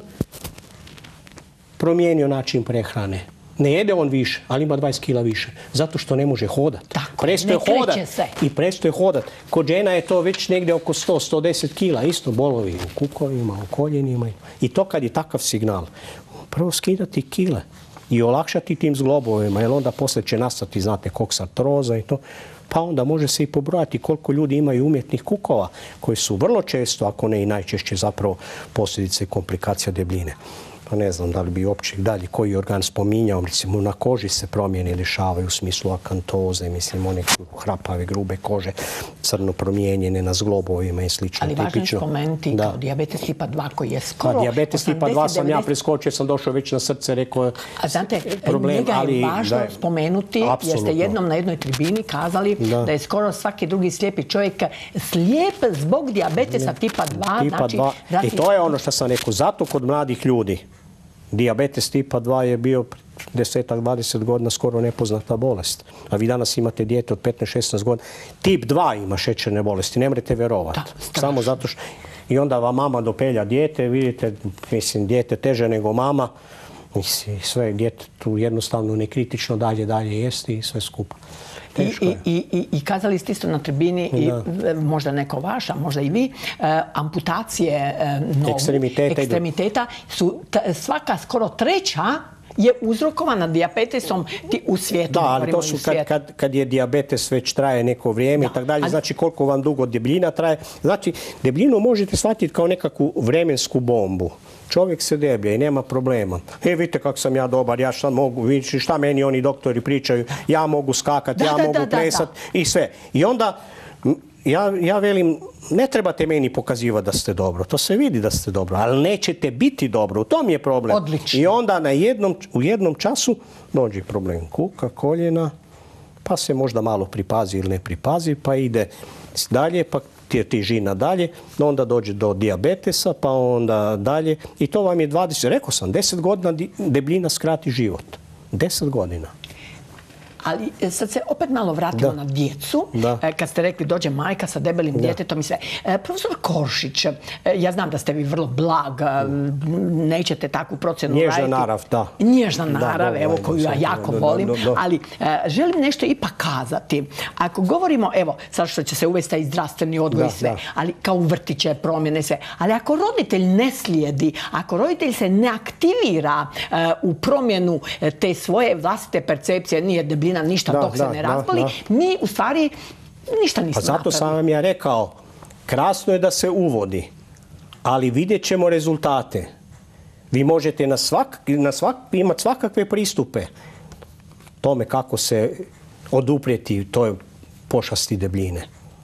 promijenio način prehrane. Ne jede on više, ali ima dvadeset kila više. Zato što ne može hodati. Tako, ne kreće se. I prestoje hodati. Kod žena je to već negdje oko sto do sto deset kila. Isto bolovi u kukovima, u koljenima. I to kad je takav signal. Prvo skidati kile i olakšati tim zglobovima, jer onda poslije će nastati, znate, koksartroza i to. Pa onda može se i pobrojati koliko ljudi imaju umjetnih kukova, koji su vrlo često, ako ne i najčešće, zapravo posljedice i komplikacija debljine. Pa ne znam da li bi uopće dalje koji organ spominjao, mislim, na koži se promjene dešavaju u smislu akantoze, mislim, one hrapave, grube kože, crno promijenjene na zglobovima i slično. Ali važno je spomenuti kao dijabetes tipa dva koji je skoro pa, dijabetes tipa dva sam ja preskočio, sam došao već na srce, rekao A znate, problem, njega je ali, važno da, spomenuti, jer ste jednom na jednoj tribini kazali da, da je skoro svaki drugi slijepi čovjek slijep zbog dijabetesa tipa dva. Tipa znači, dva. znači, I to je ono što sam rekao, zato kod mladih ljudi dijabetes tipa dva je bio deset do dvadeset godina skoro nepoznata bolest. A vi danas imate dijete od petnaest do šesnaest godina. Tip dva ima šećerne bolesti, ne morate vjerovati. Samo zato što... I onda vam mama dopelja dijete, vidite, mislim, dijete teže nego mama. Mislim, sve dijete tu jednostavno nekritično dalje, dalje jesti i sve skupa. I, i, i, I kazali ste isto na tribini, i, možda neko vaša, možda i vi, eh, amputacije eh, nogu, ekstremiteta, ekstremiteta su t, svaka skoro treća je uzrokovana dijabetesom u svijetu. Da, ali to su kad, kad, kad je dijabetes već traje neko vrijeme i tako dalje, znači koliko vam dugo debljina traje. Znači, debljinu možete shvatiti kao nekakvu vremensku bombu. Čovjek se deblje i nema problema. E, vidite kako sam ja dobar, ja šta mogu, vidite šta meni oni doktori pričaju, ja mogu skakati, ja da, mogu da, plesati i sve. I onda, ja, ja velim, ne trebate meni pokazivati da ste dobro, to se vidi da ste dobro, ali nećete biti dobro, u tom je problem. Odlično. I onda na jednom, u jednom času dođe problem kuka, koljena, pa se možda malo pripazi ili ne pripazi, pa ide dalje, pa težina dalje, onda dođe do dijabetesa, pa onda dalje. I to vam je dvadeset, rekao sam, deset godina debljina skrati život. deset godina. Ali sad se opet malo vratimo na djecu. Kad ste rekli dođe majka sa debelim djetetom i sve. Profesor Koršić, ja znam da ste vi vrlo blag, nećete takvu procenu raditi. Nježna narav, da. Nježna narav, evo koju ja jako volim. Ali želim nešto ipak kazati. Ako govorimo, evo, sad što će se uvesti taj zdravstveni odgoj i sve, ali kao u vrtiće, promjene sve. Ali ako roditelj ne slijedi, ako roditelj se ne aktivira u promjenu te svoje vlastite percepcije, nije debljina ništa dok se ne razboli, mi u stvari ništa nismo napravili. Pa zato sam vam ja rekao, krasno je da se uvodi, ali vidjet ćemo rezultate. Vi možete na svak, na svak, imati svakakve pristupe tome kako se oduprijeti toj pošasti debljine.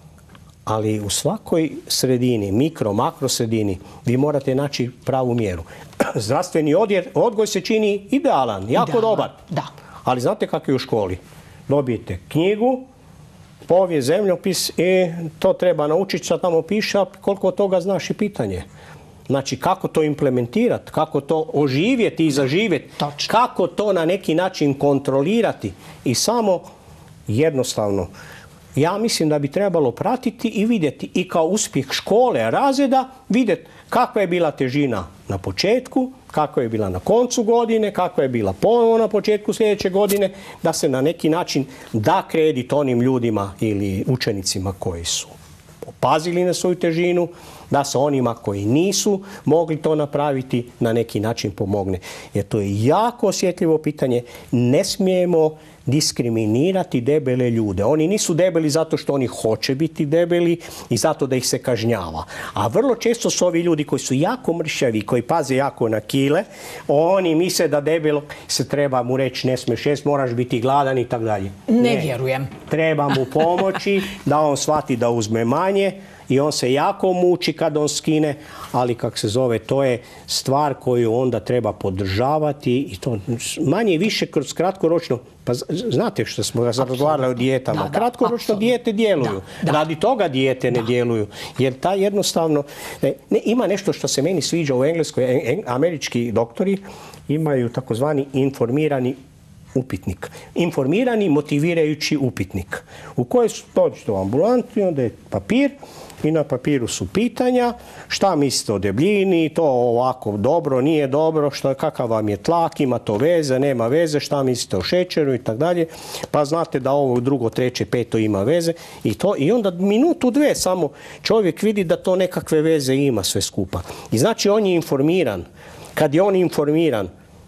Ali u svakoj sredini, mikro, makro sredini, vi morate naći pravu mjeru. Zdravstveni odgoj se čini idealan, jako dobar. Da. Ali znate kako je u školi? Dobijete knjigu, povijest, zemljopis i to treba naučiti što tamo piše, a koliko od toga znaš i pitanje. Znači, kako to implementirati, kako to oživjeti i zaživjeti, kako to na neki način kontrolirati i samo jednostavno. Ja mislim da bi trebalo pratiti i vidjeti i kao uspjeh škole, razreda, vidjeti kakva je bila težina na početku, kakva je bila na koncu godine, kakva je bila ponovo na početku sljedeće godine, da se na neki način da kredit onim ljudima ili učenicima koji su opazili na svoju težinu, da se onima koji nisu mogli to napraviti na neki način pomogne. Jer to je jako osjetljivo pitanje. Ne smijemo diskriminirati debele ljude. Oni nisu debeli zato što oni hoće biti debeli i zato da ih se kažnjava. A vrlo često su ovi ljudi koji su jako mršavi, koji paze jako na kile, oni misle da debelo se treba mu reći ne smiješ jest, moraš biti gladan i tako dalje. Ne vjerujem. Treba mu pomoći da on shvati da uzme manje i on se jako muči kad on skine, ali kak se zove, to je stvar koju onda treba podržavati i to manje i više kroz kratkoročno. Pa znate što smo razgovarali o dijetama. Kratkoročno dijete djeluju. Radi toga dijete ne djeluju. Jer ta jednostavno... Ne, ima nešto što se meni sviđa u Engleskoj. Američki doktori imaju takozvani informirani upitnik. Informirani, motivirajući upitnik. U kojoj su dođete u ambulanti, onda je papir i na papiru su pitanja, šta mislite o debljini, to ovako dobro, nije dobro, šta, kakav vam je tlak, ima to veze, nema veze, šta mislite o šećeru i tako dalje, pa znate da ovo drugo, treće, peto ima veze i to i onda minutu, dve samo čovjek vidi da to nekakve veze ima sve skupa. I znači on je informiran. Kad je on informiran,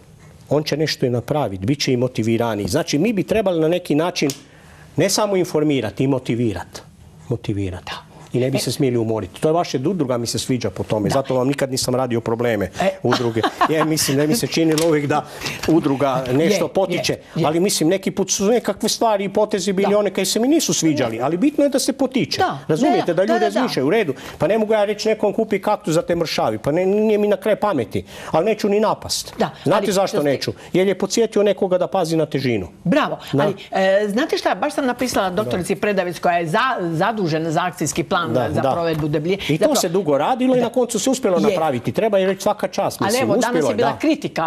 on će nešto i napraviti, bit će i motiviraniji. Znači mi bi trebali na neki način ne samo informirati, i motivirati. Motivirati. I ne bi se smjeli umoriti. To je vaša udruga, mi se sviđa po tome. Zato vam nikad nisam radio probleme udruge. Ja mislim, ne mi se činilo uvijek da udruga nešto potiče. Ali mislim, neki put su nekakve stvari i potezi bili one koji se mi nisu sviđali. Ali bitno je da se potiče. Razumijete, da ljudi razmišljaju u redu. Pa ne mogu ja reći nekom kupi kaktus za te mršavi. Pa nije mi na kraj pameti. Ali neću ni napast. Znate zašto neću? Jer je podsjetio nekoga da pazi na težinu. Bravo. Ali znate šta, baš sam napisala doktorici Predavić koja je zadužena za akcijski plan za provedbu debljine. I to se dugo radilo i na koncu se uspjelo napraviti. Treba je reći svaka čast. Ali evo, danas je bila kritika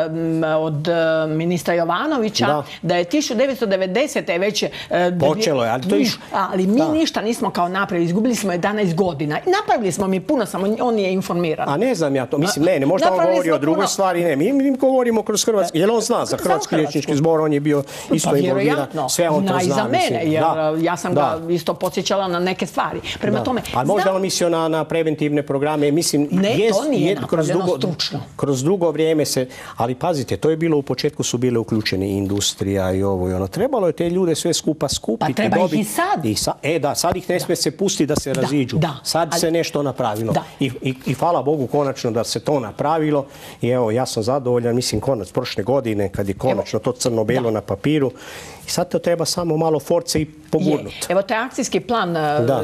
od ministra Jovanovića da je tisuću devetsto devedesete već... Počelo je, ali to iš... Ali mi ništa nismo kao napravili. Izgubili smo jedanaest godina. Napravili smo mi puno, samo on je informiran. A ne znam ja to. Mislim, ne, ne možda on govori o drugoj stvari. Ne, mi govorimo kroz Hrvatski. Jer on zna za Hrvatski liječnički zbor, on je bio isto involviran. Sve on to zna. I za mene, jer ja sam ga isto podsjećala na neke stvari. Prema tome... Ali možda on mislio na preventivne programe. Mislim, ne, to nije napravljeno stručno. Kroz dugo vrijeme se... Ali pazite, to je bilo u početku su bile uključene industrija i ovo i ono. Trebalo je te ljude sve skupa skupiti. Pa treba ih i sad. E da, sad ih ne smije se pustiti da se raziđu. Sad se nešto napravilo. I hvala Bogu konačno da se to napravilo. I evo, ja sam zadovoljan, mislim, konac prošle godine kad je konačno to crno-belo na papiru. I sad to treba samo malo force i pogurnuti. Evo, taj akcijski plan, jel da,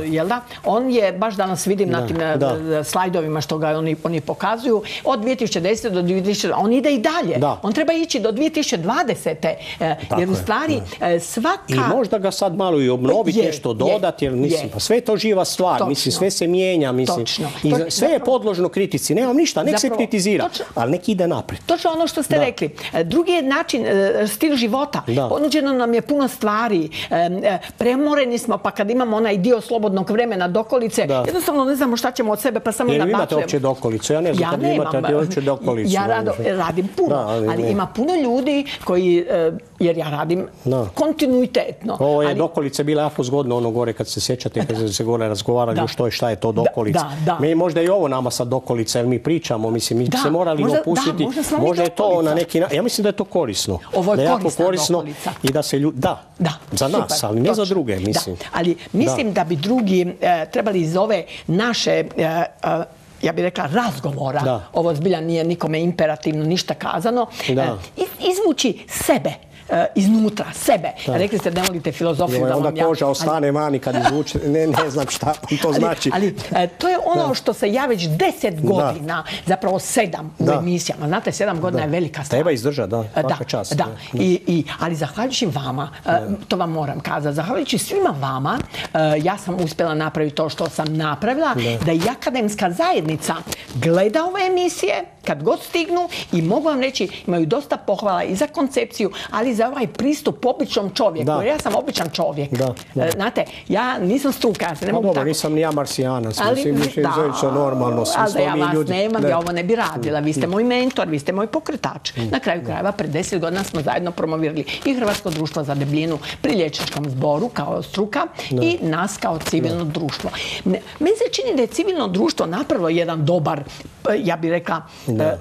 on je, baš danas vidim na Da, tim da. slajdovima što ga oni, oni pokazuju, od dvije tisuće desete. do dvije tisuće dvadesete. On ide i dalje. Da. On treba ići do dvije tisuće dvadesete. e, Jer u je, stvari e, svaka... I možda ga sad malo i obnoviti, Je, nešto je, dodati, jer mislim, je. pa sve je to živa stvar, Točno. mislim, sve se mijenja, mislim. Točno. I To- sve je podložno kritici, nemam ništa, nek se Zapravo, kritizira, točno. ali nek ide naprijed. Točno ono što ste Da. rekli. E, Drugi je način, e, stil života. Da. Ponuđeno nam je puno stvari. E, e, Premoreni smo, pa kad imamo onaj dio slobodnog vremena dokolice, Da. jednostavno ne znamo šta ćemo od sebe, pa samo Jer vi imate nabacujemo. uopće dokolicu, ja ne znam Ja kad vi imate nemam. uopće dokolicu. Ja rado, radim puno, Da, ali ali ne. ima puno ljudi koji, e, jer ja radim Da. kontinuitetno. Ovo je ali- dokolice bila jako zgodno ono gore kad se sjećate, kad se gore razgovarali Da. što je, šta je to dokolica. Da, da. Meni možda i ovo nama sad dokolica, jer mi pričamo, mislim, mi Da, se morali možda- opustiti. da, možda smo mi Možda je to dokolica. na neki na... Ja mislim da je to korisno. Ovo je da jako korisna korisno dokolica. i da se ljudi... Da, Da, za nas, super, ali ne za točno. druge, mislim. Da, ali mislim da, bi drugi e, trebali iz ove naše, e, e, ja bih rekla, razgovora, Da. ovo zbilja nije nikome imperativno ništa kazano, Da. e, iz- izvući sebe e, iznutra, sebe. Rekli ste da ne volite filozofiju. Joj, da onda vam ja- koža ali- ostane vani kad izvuče, ne, ne znam šta to znači. Ali, ali e, to je ono što se ja već deset godina, zapravo sedam u Da. emisijama. Znate, sedam godina je velika stvar. Treba izdržati, da, E, svaka čast. Da, I, i, ali zahvaljujući vama, e, to vam moram kazati, zahvaljujući svima vama, e, ja sam uspjela napraviti to što sam napravila, da i akademska zajednica gleda ove emisije, kad god stignu, i mogu vam reći, imaju dosta pohvala i za koncepciju, ali i za ovaj pristup običnom čovjeku. Da. Jer ja sam običan čovjek. Da, da. E, Znate, ja nisam struka, ja se ne Pa mogu dobro, tako... nisam ni ja marsijanac, Ali, mislim, mislim, da, zove normalno, svi ali da smo ja mi vas ljudi. nemam, Ne. ja ovo ne bi radila. Vi ste moj mentor, vi ste moj pokretač. Na kraju krajeva, pred deset godina smo zajedno promovirali i Hrvatsko društvo za debljinu pri liječničkom zboru kao struka i nas kao civilno društvo. Ne- Meni se čini da je civilno društvo napravilo jedan dobar, ja bih rekla, e,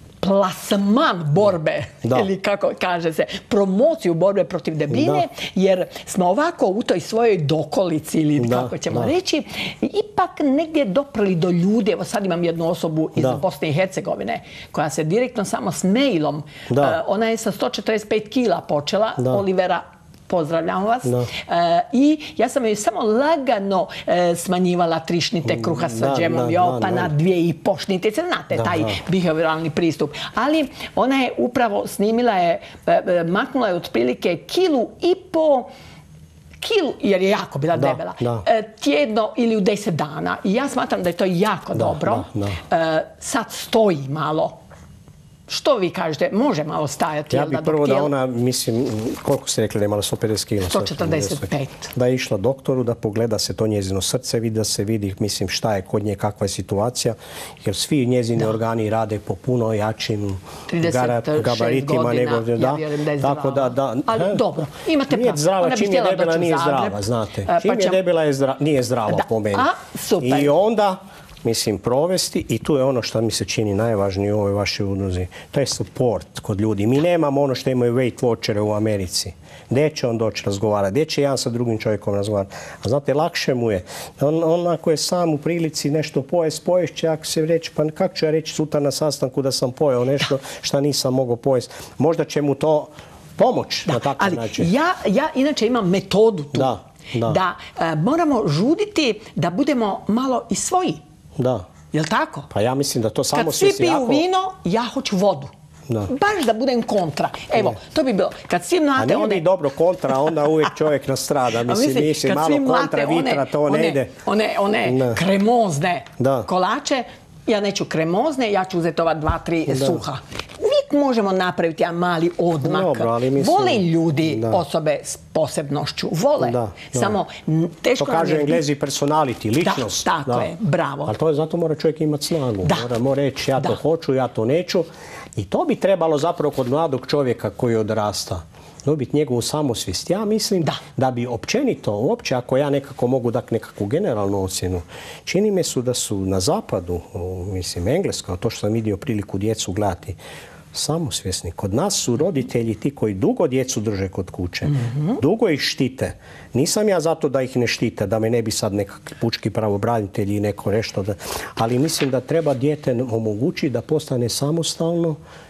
plasman borbe, Da. ili kako kaže se, promociju borbe protiv debljine, jer smo ovako u toj svojoj dokolici, ili Da, kako ćemo da. reći, ipak negdje doprli do ljudi. Evo sad imam jednu osobu iz Da. Bosne i Hercegovine koja se direktno samo s mailom, Da. e, ona je sa sto četrdeset pet kila počela, Da. Olivera, pozdravljam vas. Da. E, I ja sam joj samo lagano e, smanjivala tri šnite kruha sa Da, džemom, da, jo, da, pa da. na dvije i po šnitice, znate, Da, taj da. behavioralni pristup. Ali ona je upravo snimila je, e, e, maknula je otprilike kilu i po kilu, jer je jako bila Da, debela, da. e, tjedno ili u deset dana. I ja smatram da je to jako Da, dobro. da, E, sad stoji malo. Što vi kažete? Može malo stajati. Ja jel bih dok prvo da tijelo- ona, mislim, koliko ste rekli da je imala sto pedeset kila? sto četrdeset pet. Da je išla doktoru, da pogleda se to njezino srce, vidi da se vidi, mislim, šta je kod nje, kakva je situacija, jer svi njezini organi rade po puno jačim trideset šest gabaritima godina, nego ja vjerujem da je zdrava. Tako da, da, Ali he, dobro, imate nije pravo. zdrava, Ona bi čim je htjela debela doći u nije Zagreb. zdrava, znate. E, pa Čim je ćemo- debela je zdrava, nije zdrava Da. po meni. A, super. I onda, mislim, provesti, i tu je ono što mi se čini najvažnije u ovoj vašoj udruzi, to je support kod ljudi. Mi nemamo ono što imaju Weight Watchere u Americi. Gdje će on doći razgovarati? Gdje će jedan sa drugim čovjekom razgovarati? A znate, lakše mu je. On, on ako je sam u prilici nešto pojest, pojest će, ako se reći, pa kako ću ja reći sutra na sastanku da sam pojeo nešto što nisam mogao pojesti. Možda će mu to pomoć na takav Ali način. ja, ja inače imam metodu tu. Da, da. Da e, moramo žuditi da budemo malo i svoji. Da. Jel tako? Pa ja mislim da to samo Kad svi se piju jako... vino, ja hoću vodu. Da. Baš da budem kontra. Evo, to bi bilo. Kad svi A mlate nije one... bi dobro kontra, onda uvijek čovjek nastrada. A Mislim, mislim, mislim, kad svi malo mlate kontra one- vitra, to one, ne ide. One, one Da. kremozne Da. kolače, ja neću kremozne, ja ću uzeti ova dva, tri suha. Uvijek možemo napraviti jedan mali odmak. Dobro, ali mislim- Vole ljudi Da. osobe s posebnošću. Vole. Da, da. Samo m, teško To nam kažu je- Englezi personality, ličnost. Da, tako je, bravo. Ali to je zato mora čovjek imati snagu. Da. Mora, mora reći ja to Da. hoću, ja to neću. I to bi trebalo zapravo kod mladog čovjeka koji odrasta. Dobiti njegovu samosvijest. Ja mislim Da. da bi općenito, uopće ako ja nekako mogu dati nekakvu generalnu ocjenu, čini mi su da su na zapadu, u, mislim Engleska, to što sam vidio priliku djecu gledati, samosvjesni. Kod nas su roditelji ti koji dugo djecu drže kod kuće. Dugo ih štite. Nisam ja zato da ih ne štite, da me ne bi sad nekakvi pučki pravobranitelji i neko nešto da... Ali mislim da treba dijete omogućiti da postane samostalno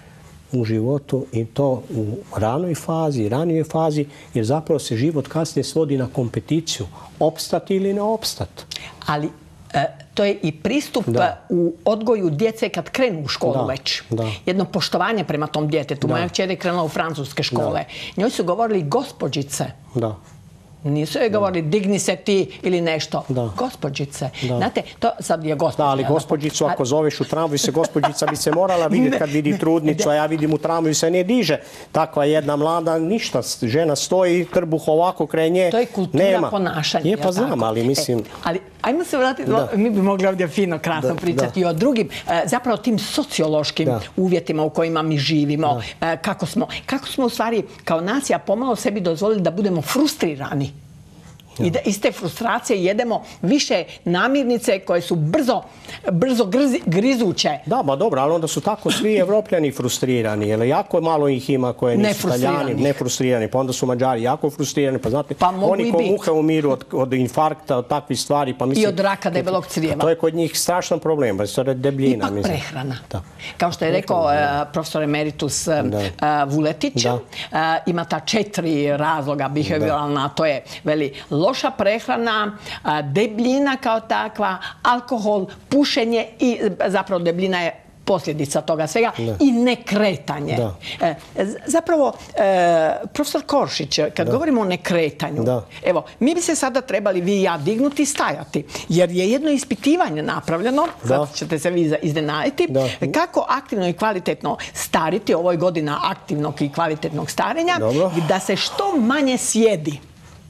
u životu i to u ranoj fazi, ranijoj fazi, jer zapravo se život kasnije svodi na kompeticiju. Opstati ili ne opstati. Ali e, to je i pristup da. u odgoju djece kad krenu u školu da. već. Da. Jedno poštovanje prema tom djetetu. Da. Moja kćer je krenula u francuske škole. Da. Njoj su govorili gospođice. Da. Nisu joj govorili digni se ti ili nešto. Da. Gospođice. Da. Znate, to sad je gospođa. Da, ali gospođicu ako zoveš u tramvaju se gospođica bi se morala vidjeti kad vidi trudnicu, a ja vidim u tramvaju se ne diže. Takva jedna mlada, ništa, žena stoji, trbuh ovako kraj nje. To je kultura nema. ponašanja. Je, pa znam, ali mislim... E, ali ajmo se vratiti, da. mi bi mogli ovdje fino, krasno da, pričati da. i o drugim, zapravo tim sociološkim da. uvjetima u kojima mi živimo, da. kako smo, kako smo u stvari kao nacija pomalo sebi dozvolili da budemo frustrirani. I da iz te frustracije jedemo više namirnice koje su brzo, brzo grzi, grizuće. Da, ba dobro, ali onda su tako svi Evropljani frustrirani, jer jako malo ih ima koje nisu Italijani, nefrustrirani, pa onda su Mađari jako frustrirani, pa znate, pa oni ko muhe umiru od, od infarkta, od takvih stvari. Pa mislim, i od raka debelog crijeva. To je kod njih strašan problem, pa je debljina. Ipak mislim. prehrana. Da. Kao što je rekao uh, profesor emeritus uh, Vuletić, uh, ima ta četiri razloga behavioralna, to je, veli, loša prehrana, debljina kao takva, alkohol, pušenje i zapravo debljina je posljedica toga svega da. i nekretanje. Da. Zapravo, profesor Koršić, kad da. govorimo o nekretanju, da. evo, mi bi se sada trebali vi i ja dignuti i stajati, jer je jedno ispitivanje napravljeno, sad ćete se vi iznenaditi, da. kako aktivno i kvalitetno stariti, ovo je godina aktivnog i kvalitetnog starenja, Dobro. da se što manje sjedi.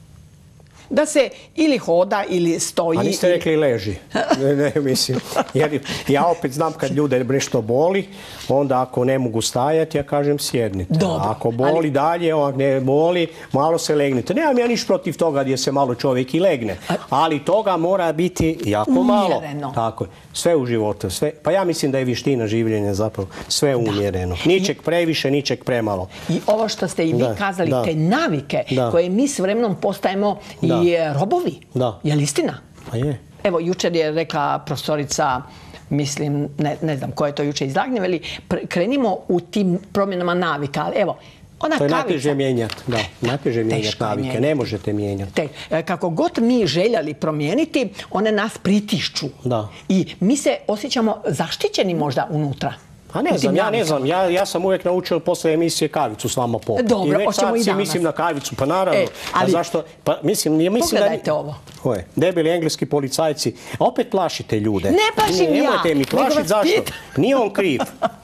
Da se ili hoda ili stoji. A niste rekli leži. Ne, ne, mislim. Jer ja opet znam kad ljude nešto boli, onda ako ne mogu stajati, ja kažem sjednite. Dobro, ako boli ali... dalje, ako ne boli, malo se legnite. Nemam ja niš protiv toga gdje se malo čovjek i legne. Ali toga mora biti jako malo. Umjereno. Tako je. Sve u životu. Sve. Pa ja mislim da je viština življenja zapravo sve umjereno. Ničeg previše, ničeg premalo. I ovo što ste i vi da, kazali, da. te navike da. koje mi s vremenom postajemo da. i robovi. Da. Je li istina? Pa je. Evo, jučer je rekla profesorica, mislim, ne, ne znam koje je to jučer izlaganje, veli, krenimo u tim promjenama navika. Ali evo, ona to je kavica... najteže mijenjati, da. Najteže mijenjati navike, mijenjati. Ne možete mijenjati. Te, kako god mi željeli promijeniti, one nas pritišću. Da. I mi se osjećamo zaštićeni možda unutra. A ne znam, ja ne znam. Ja, ja sam uvijek naučio posle emisije kavicu s vama popiti. Dobro, I već hoćemo sad i danas. mislim na kavicu, pa naravno. E, ali, a zašto? Pa mislim, ja mislim pogledajte da... ovo. Koje? Debeli engleski policajci. A opet plašite ljude. Ne plašim ja. Nemojte mi plašiti, zašto? Nije on kriv.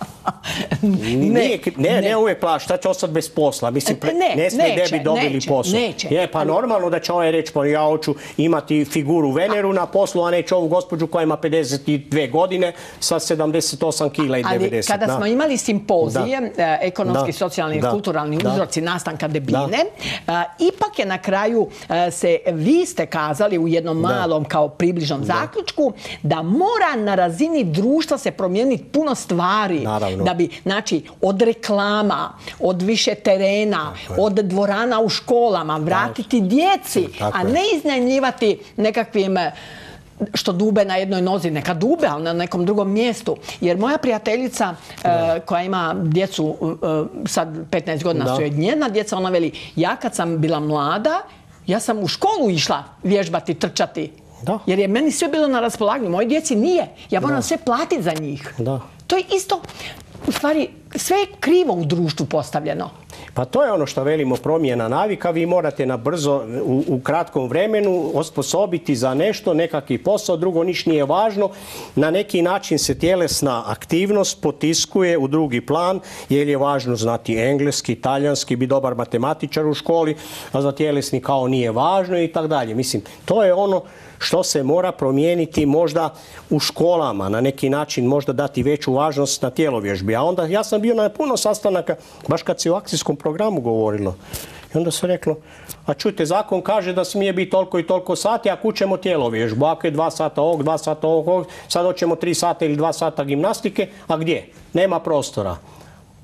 ne, ne, ne uvijek plaši, šta će ostati bez posla? Mislim, pre, ne, ne smije neće, debi dobili neće, posao. Neće. Je, pa ali... normalno da će ovaj reći, pa ja hoću imati figuru Veneru na poslu, a neće ovu gospođu koja ima pedeset dve godine sa sedamdeset osam kila i devedeset. Ali kada da. smo imali simpozije, da. ekonomski, da. socijalni i da. kulturalni da. uzroci nastanka debljine, da. ipak je na kraju se, vi ste kazali u jednom da. malom kao približnom da. zaključku, da mora na razini društva se promijeniti puno stvari. Naravno. Da bi, znači, od reklama, od više terena, od dvorana u školama, vratiti djeci, a ne iznajmljivati nekakvim što dube na jednoj nozi, neka dube, ali na nekom drugom mjestu. Jer moja prijateljica uh, koja ima djecu, uh, sad petnaest godina da. su je njena djeca, ona veli, ja kad sam bila mlada, ja sam u školu išla vježbati, trčati. Da. Jer je meni sve bilo na raspolaganju. Moje djeci nije. Ja moram da. sve platiti za njih. Da. To je isto, u stvari, sve je krivo u društvu postavljeno. Pa to je ono što velimo promjena navika. Vi morate na brzo, u, u kratkom vremenu osposobiti za nešto, nekakvi posao, drugo niš nije važno. Na neki način se tjelesna aktivnost potiskuje u drugi plan, jer je važno znati engleski, talijanski, biti dobar matematičar u školi, a za tjelesni kao nije važno i tako dalje. Mislim, to je ono što se mora promijeniti možda u školama, na neki način možda dati veću važnost na tjelovježbi. A onda ja sam bio na puno sastanaka, baš kad se u akcijskom programu govorilo. I onda se reklo, a čujte, zakon kaže da smije biti toliko i toliko sati, ako učemo tjelovježbu. Ako je dva sata ovog, dva sata ovog, ovog, sad hoćemo tri sata ili dva sata gimnastike, a gdje? Nema prostora.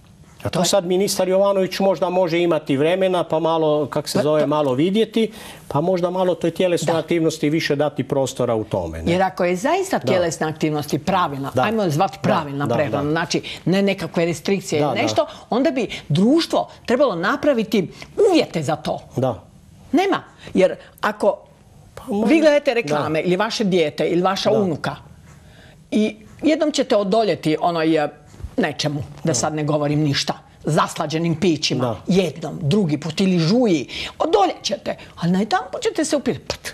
A to sad ministar Jovanović možda može imati vremena, pa malo, kak se zove, malo vidjeti, pa možda malo toj tjelesnoj aktivnosti više dati prostora u tome. Jer ako je zaista tjelesna aktivnosti pravilna, ajmo zvati pravilna prehrana, znači ne nekakve restrikcije ili nešto, onda bi društvo trebalo napraviti uvjete za to. Da. Nema. Jer ako vi gledate reklame ili vaše dijete ili vaša unuka i jednom ćete odoljeti onoj nečemu, da sad ne govorim ništa, zaslađenim pićima, jednom, drugi put ili žuji, odoljet ćete, ali najedanput ćete se upirati.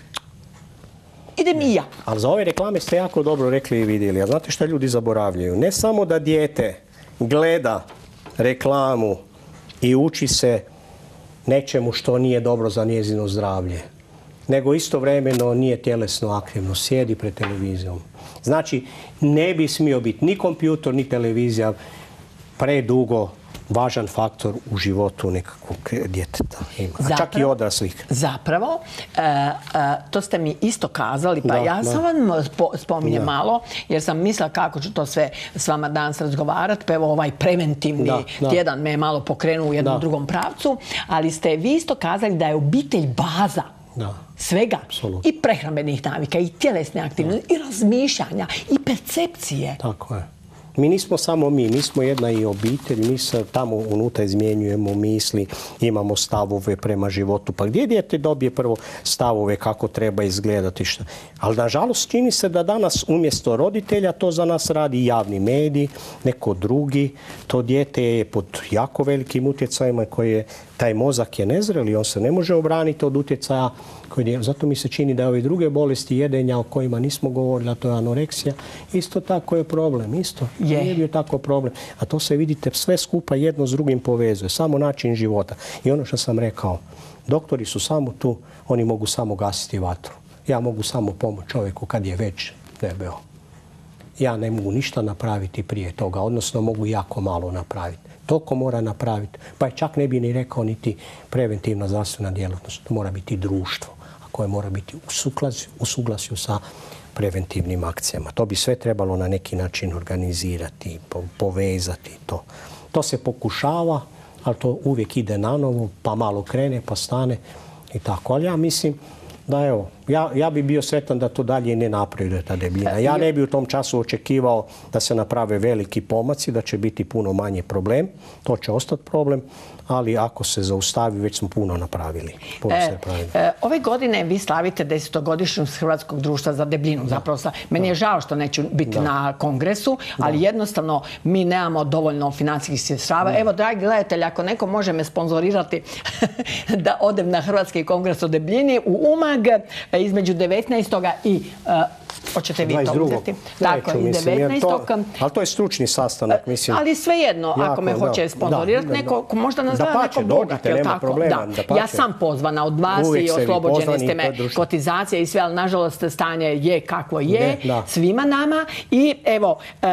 Idem i ja. Ali za ove reklame ste jako dobro rekli i vidjeli. A znate što ljudi zaboravljaju? Ne samo da dijete gleda reklamu i uči se nečemu što nije dobro za njezino zdravlje, nego istovremeno nije tjelesno aktivno, sjedi pred televizijom. Znači, ne bi smio biti ni kompjutor, ni televizija predugo važan faktor u životu nekakvog djeteta. A čak i odraslih. Zapravo, to ste mi isto kazali, pa ja sam vam spominjem malo, jer sam mislila kako ću to sve s vama danas razgovarati, pa evo ovaj preventivni tjedan me je malo pokrenuo u jednom drugom pravcu, ali ste vi isto kazali da je obitelj baza svega, i prehrambenih navika, i tjelesne aktivnosti, i razmišljanja, i percepcije. Tako je. Mi nismo samo mi, mi smo jedna i obitelj, mi se tamo unutra izmjenjujemo misli, imamo stavove prema životu. Pa gdje dijete dobije prvo stavove kako treba izgledati? Šta? Ali nažalost čini se da danas umjesto roditelja to za nas radi javni medij, neko drugi. To dijete je pod jako velikim utjecajima koji je, taj mozak je nezreli, on se ne može obraniti od utjecaja. Zato mi se čini da ove druge bolesti jedenja o kojima nismo govorili, a to je anoreksija, isto tako je problem. Isto nije bio tako problem. A to se, vidite, sve skupa jedno s drugim povezuje. Samo način života. I ono što sam rekao, doktori su samo tu, oni mogu samo gasiti vatru. Ja mogu samo pomoći čovjeku kad je već debeo. Ja ne mogu ništa napraviti prije toga, odnosno mogu jako malo napraviti. Toliko mora napraviti, pa čak ne bi ni rekao niti preventivna zdravstvena djelatnost. To mora biti društvo, a koje mora biti u suglasju sa preventivnim akcijama. To bi sve trebalo na neki način organizirati, povezati to. To se pokušava, ali to uvijek ide na novo, pa malo krene, pa stane i tako. Ali ja mislim da evo, ja, ja bi bio sretan da to dalje ne napreduje ta debljina. Ja ne bi u tom času očekivao da se naprave veliki pomaci, da će biti puno manje problem. To će ostati problem, ali ako se zaustavi, već smo puno napravili. Puno e, e, ove godine vi slavite desetogodišnjicu Hrvatskog društva za debljinu. Da. Zapravo sa, meni da. je žao što neću biti da. na kongresu, ali da. jednostavno mi nemamo dovoljno financijskih sredstava. Evo, dragi gledatelji, ako neko može me sponzorirati da odem na Hrvatski kongres o debljini u Umag između devetnaestog i uh, hoćete vi to uzeti? Tako, i devetnaestog Ali to je stručni sastanak, mislim. Ali svejedno, ako me hoće sponzorirati, neko, neko, možda nas gleda neko bogat, je li tako? Da. Ja sam pozvana od vas i oslobođeni ste me kotizacije i sve, ali nažalost stanje je kakvo je svima nama. I evo,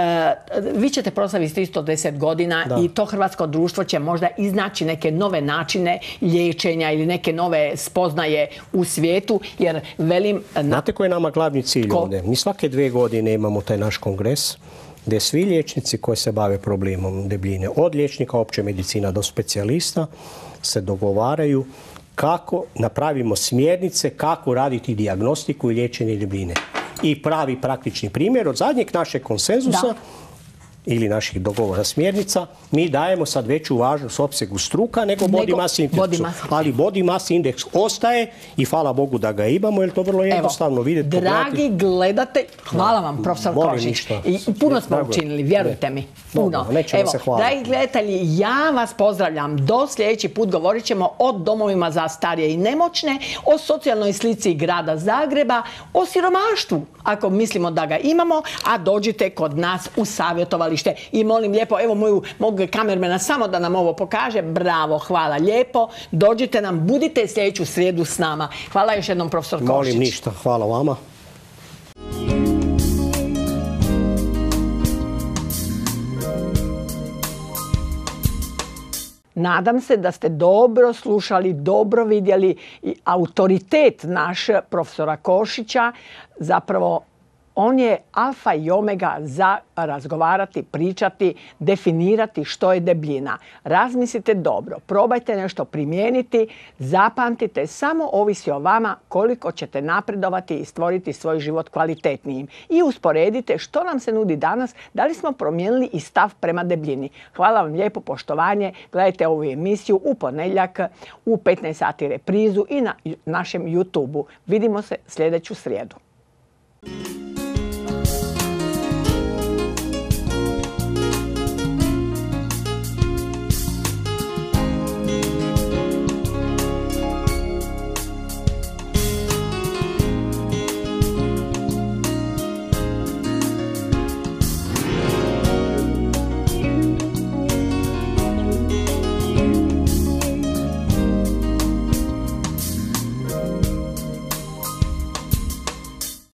vi ćete proslaviti isto deset godina i to Hrvatsko društvo će možda iznaći neke nove načine liječenja ili neke nove spoznaje u svijetu, jer velim... Znate koji je nama glavni cilj ovdje? Mi svake dvije godine imamo taj naš kongres gdje svi liječnici koji se bave problemom debljine, od liječnika opće medicina do specijalista, se dogovaraju kako napravimo smjernice, kako raditi dijagnostiku i liječenje debljine. I pravi praktični primjer od zadnjeg našeg konsenzusa, da. ili naših dogovora smjernica, mi dajemo sad veću važnost opsegu struka nego body mass indeksu. Ali body mass indeks ostaje i hvala Bogu da ga imamo, jer to vrlo jednostavno vidjeti. Dragi gledate, hvala vam, profesor Košić. I puno smo učinili, vjerujte mi. Puno. Evo, dragi gledatelji, ja vas pozdravljam. Do sljedeći put govorit ćemo o domovima za starije i nemoćne, o socijalnoj slici grada Zagreba, o siromaštvu, ako mislimo da ga imamo, a dođite kod nas u savjetovalište. I molim lijepo, evo moju, mog kamermena samo da nam ovo pokaže. Bravo, hvala lijepo. Dođite nam, budite sljedeću srijedu s nama. Hvala još jednom, profesor Košić. Molim ništa, hvala vama. Nadam se da ste dobro slušali, dobro vidjeli i autoritet naš profesora Košića. Zapravo On je alfa i omega za razgovarati, pričati, definirati što je debljina. Razmislite dobro, probajte nešto primijeniti, zapamtite, samo ovisi o vama koliko ćete napredovati i stvoriti svoj život kvalitetnijim. I usporedite što nam se nudi danas, da li smo promijenili i stav prema debljini. Hvala vam lijepo, poštovanje. Gledajte ovu emisiju u ponedjeljak u petnaest sati reprizu i na našem YouTubeu. Vidimo se sljedeću srijedu.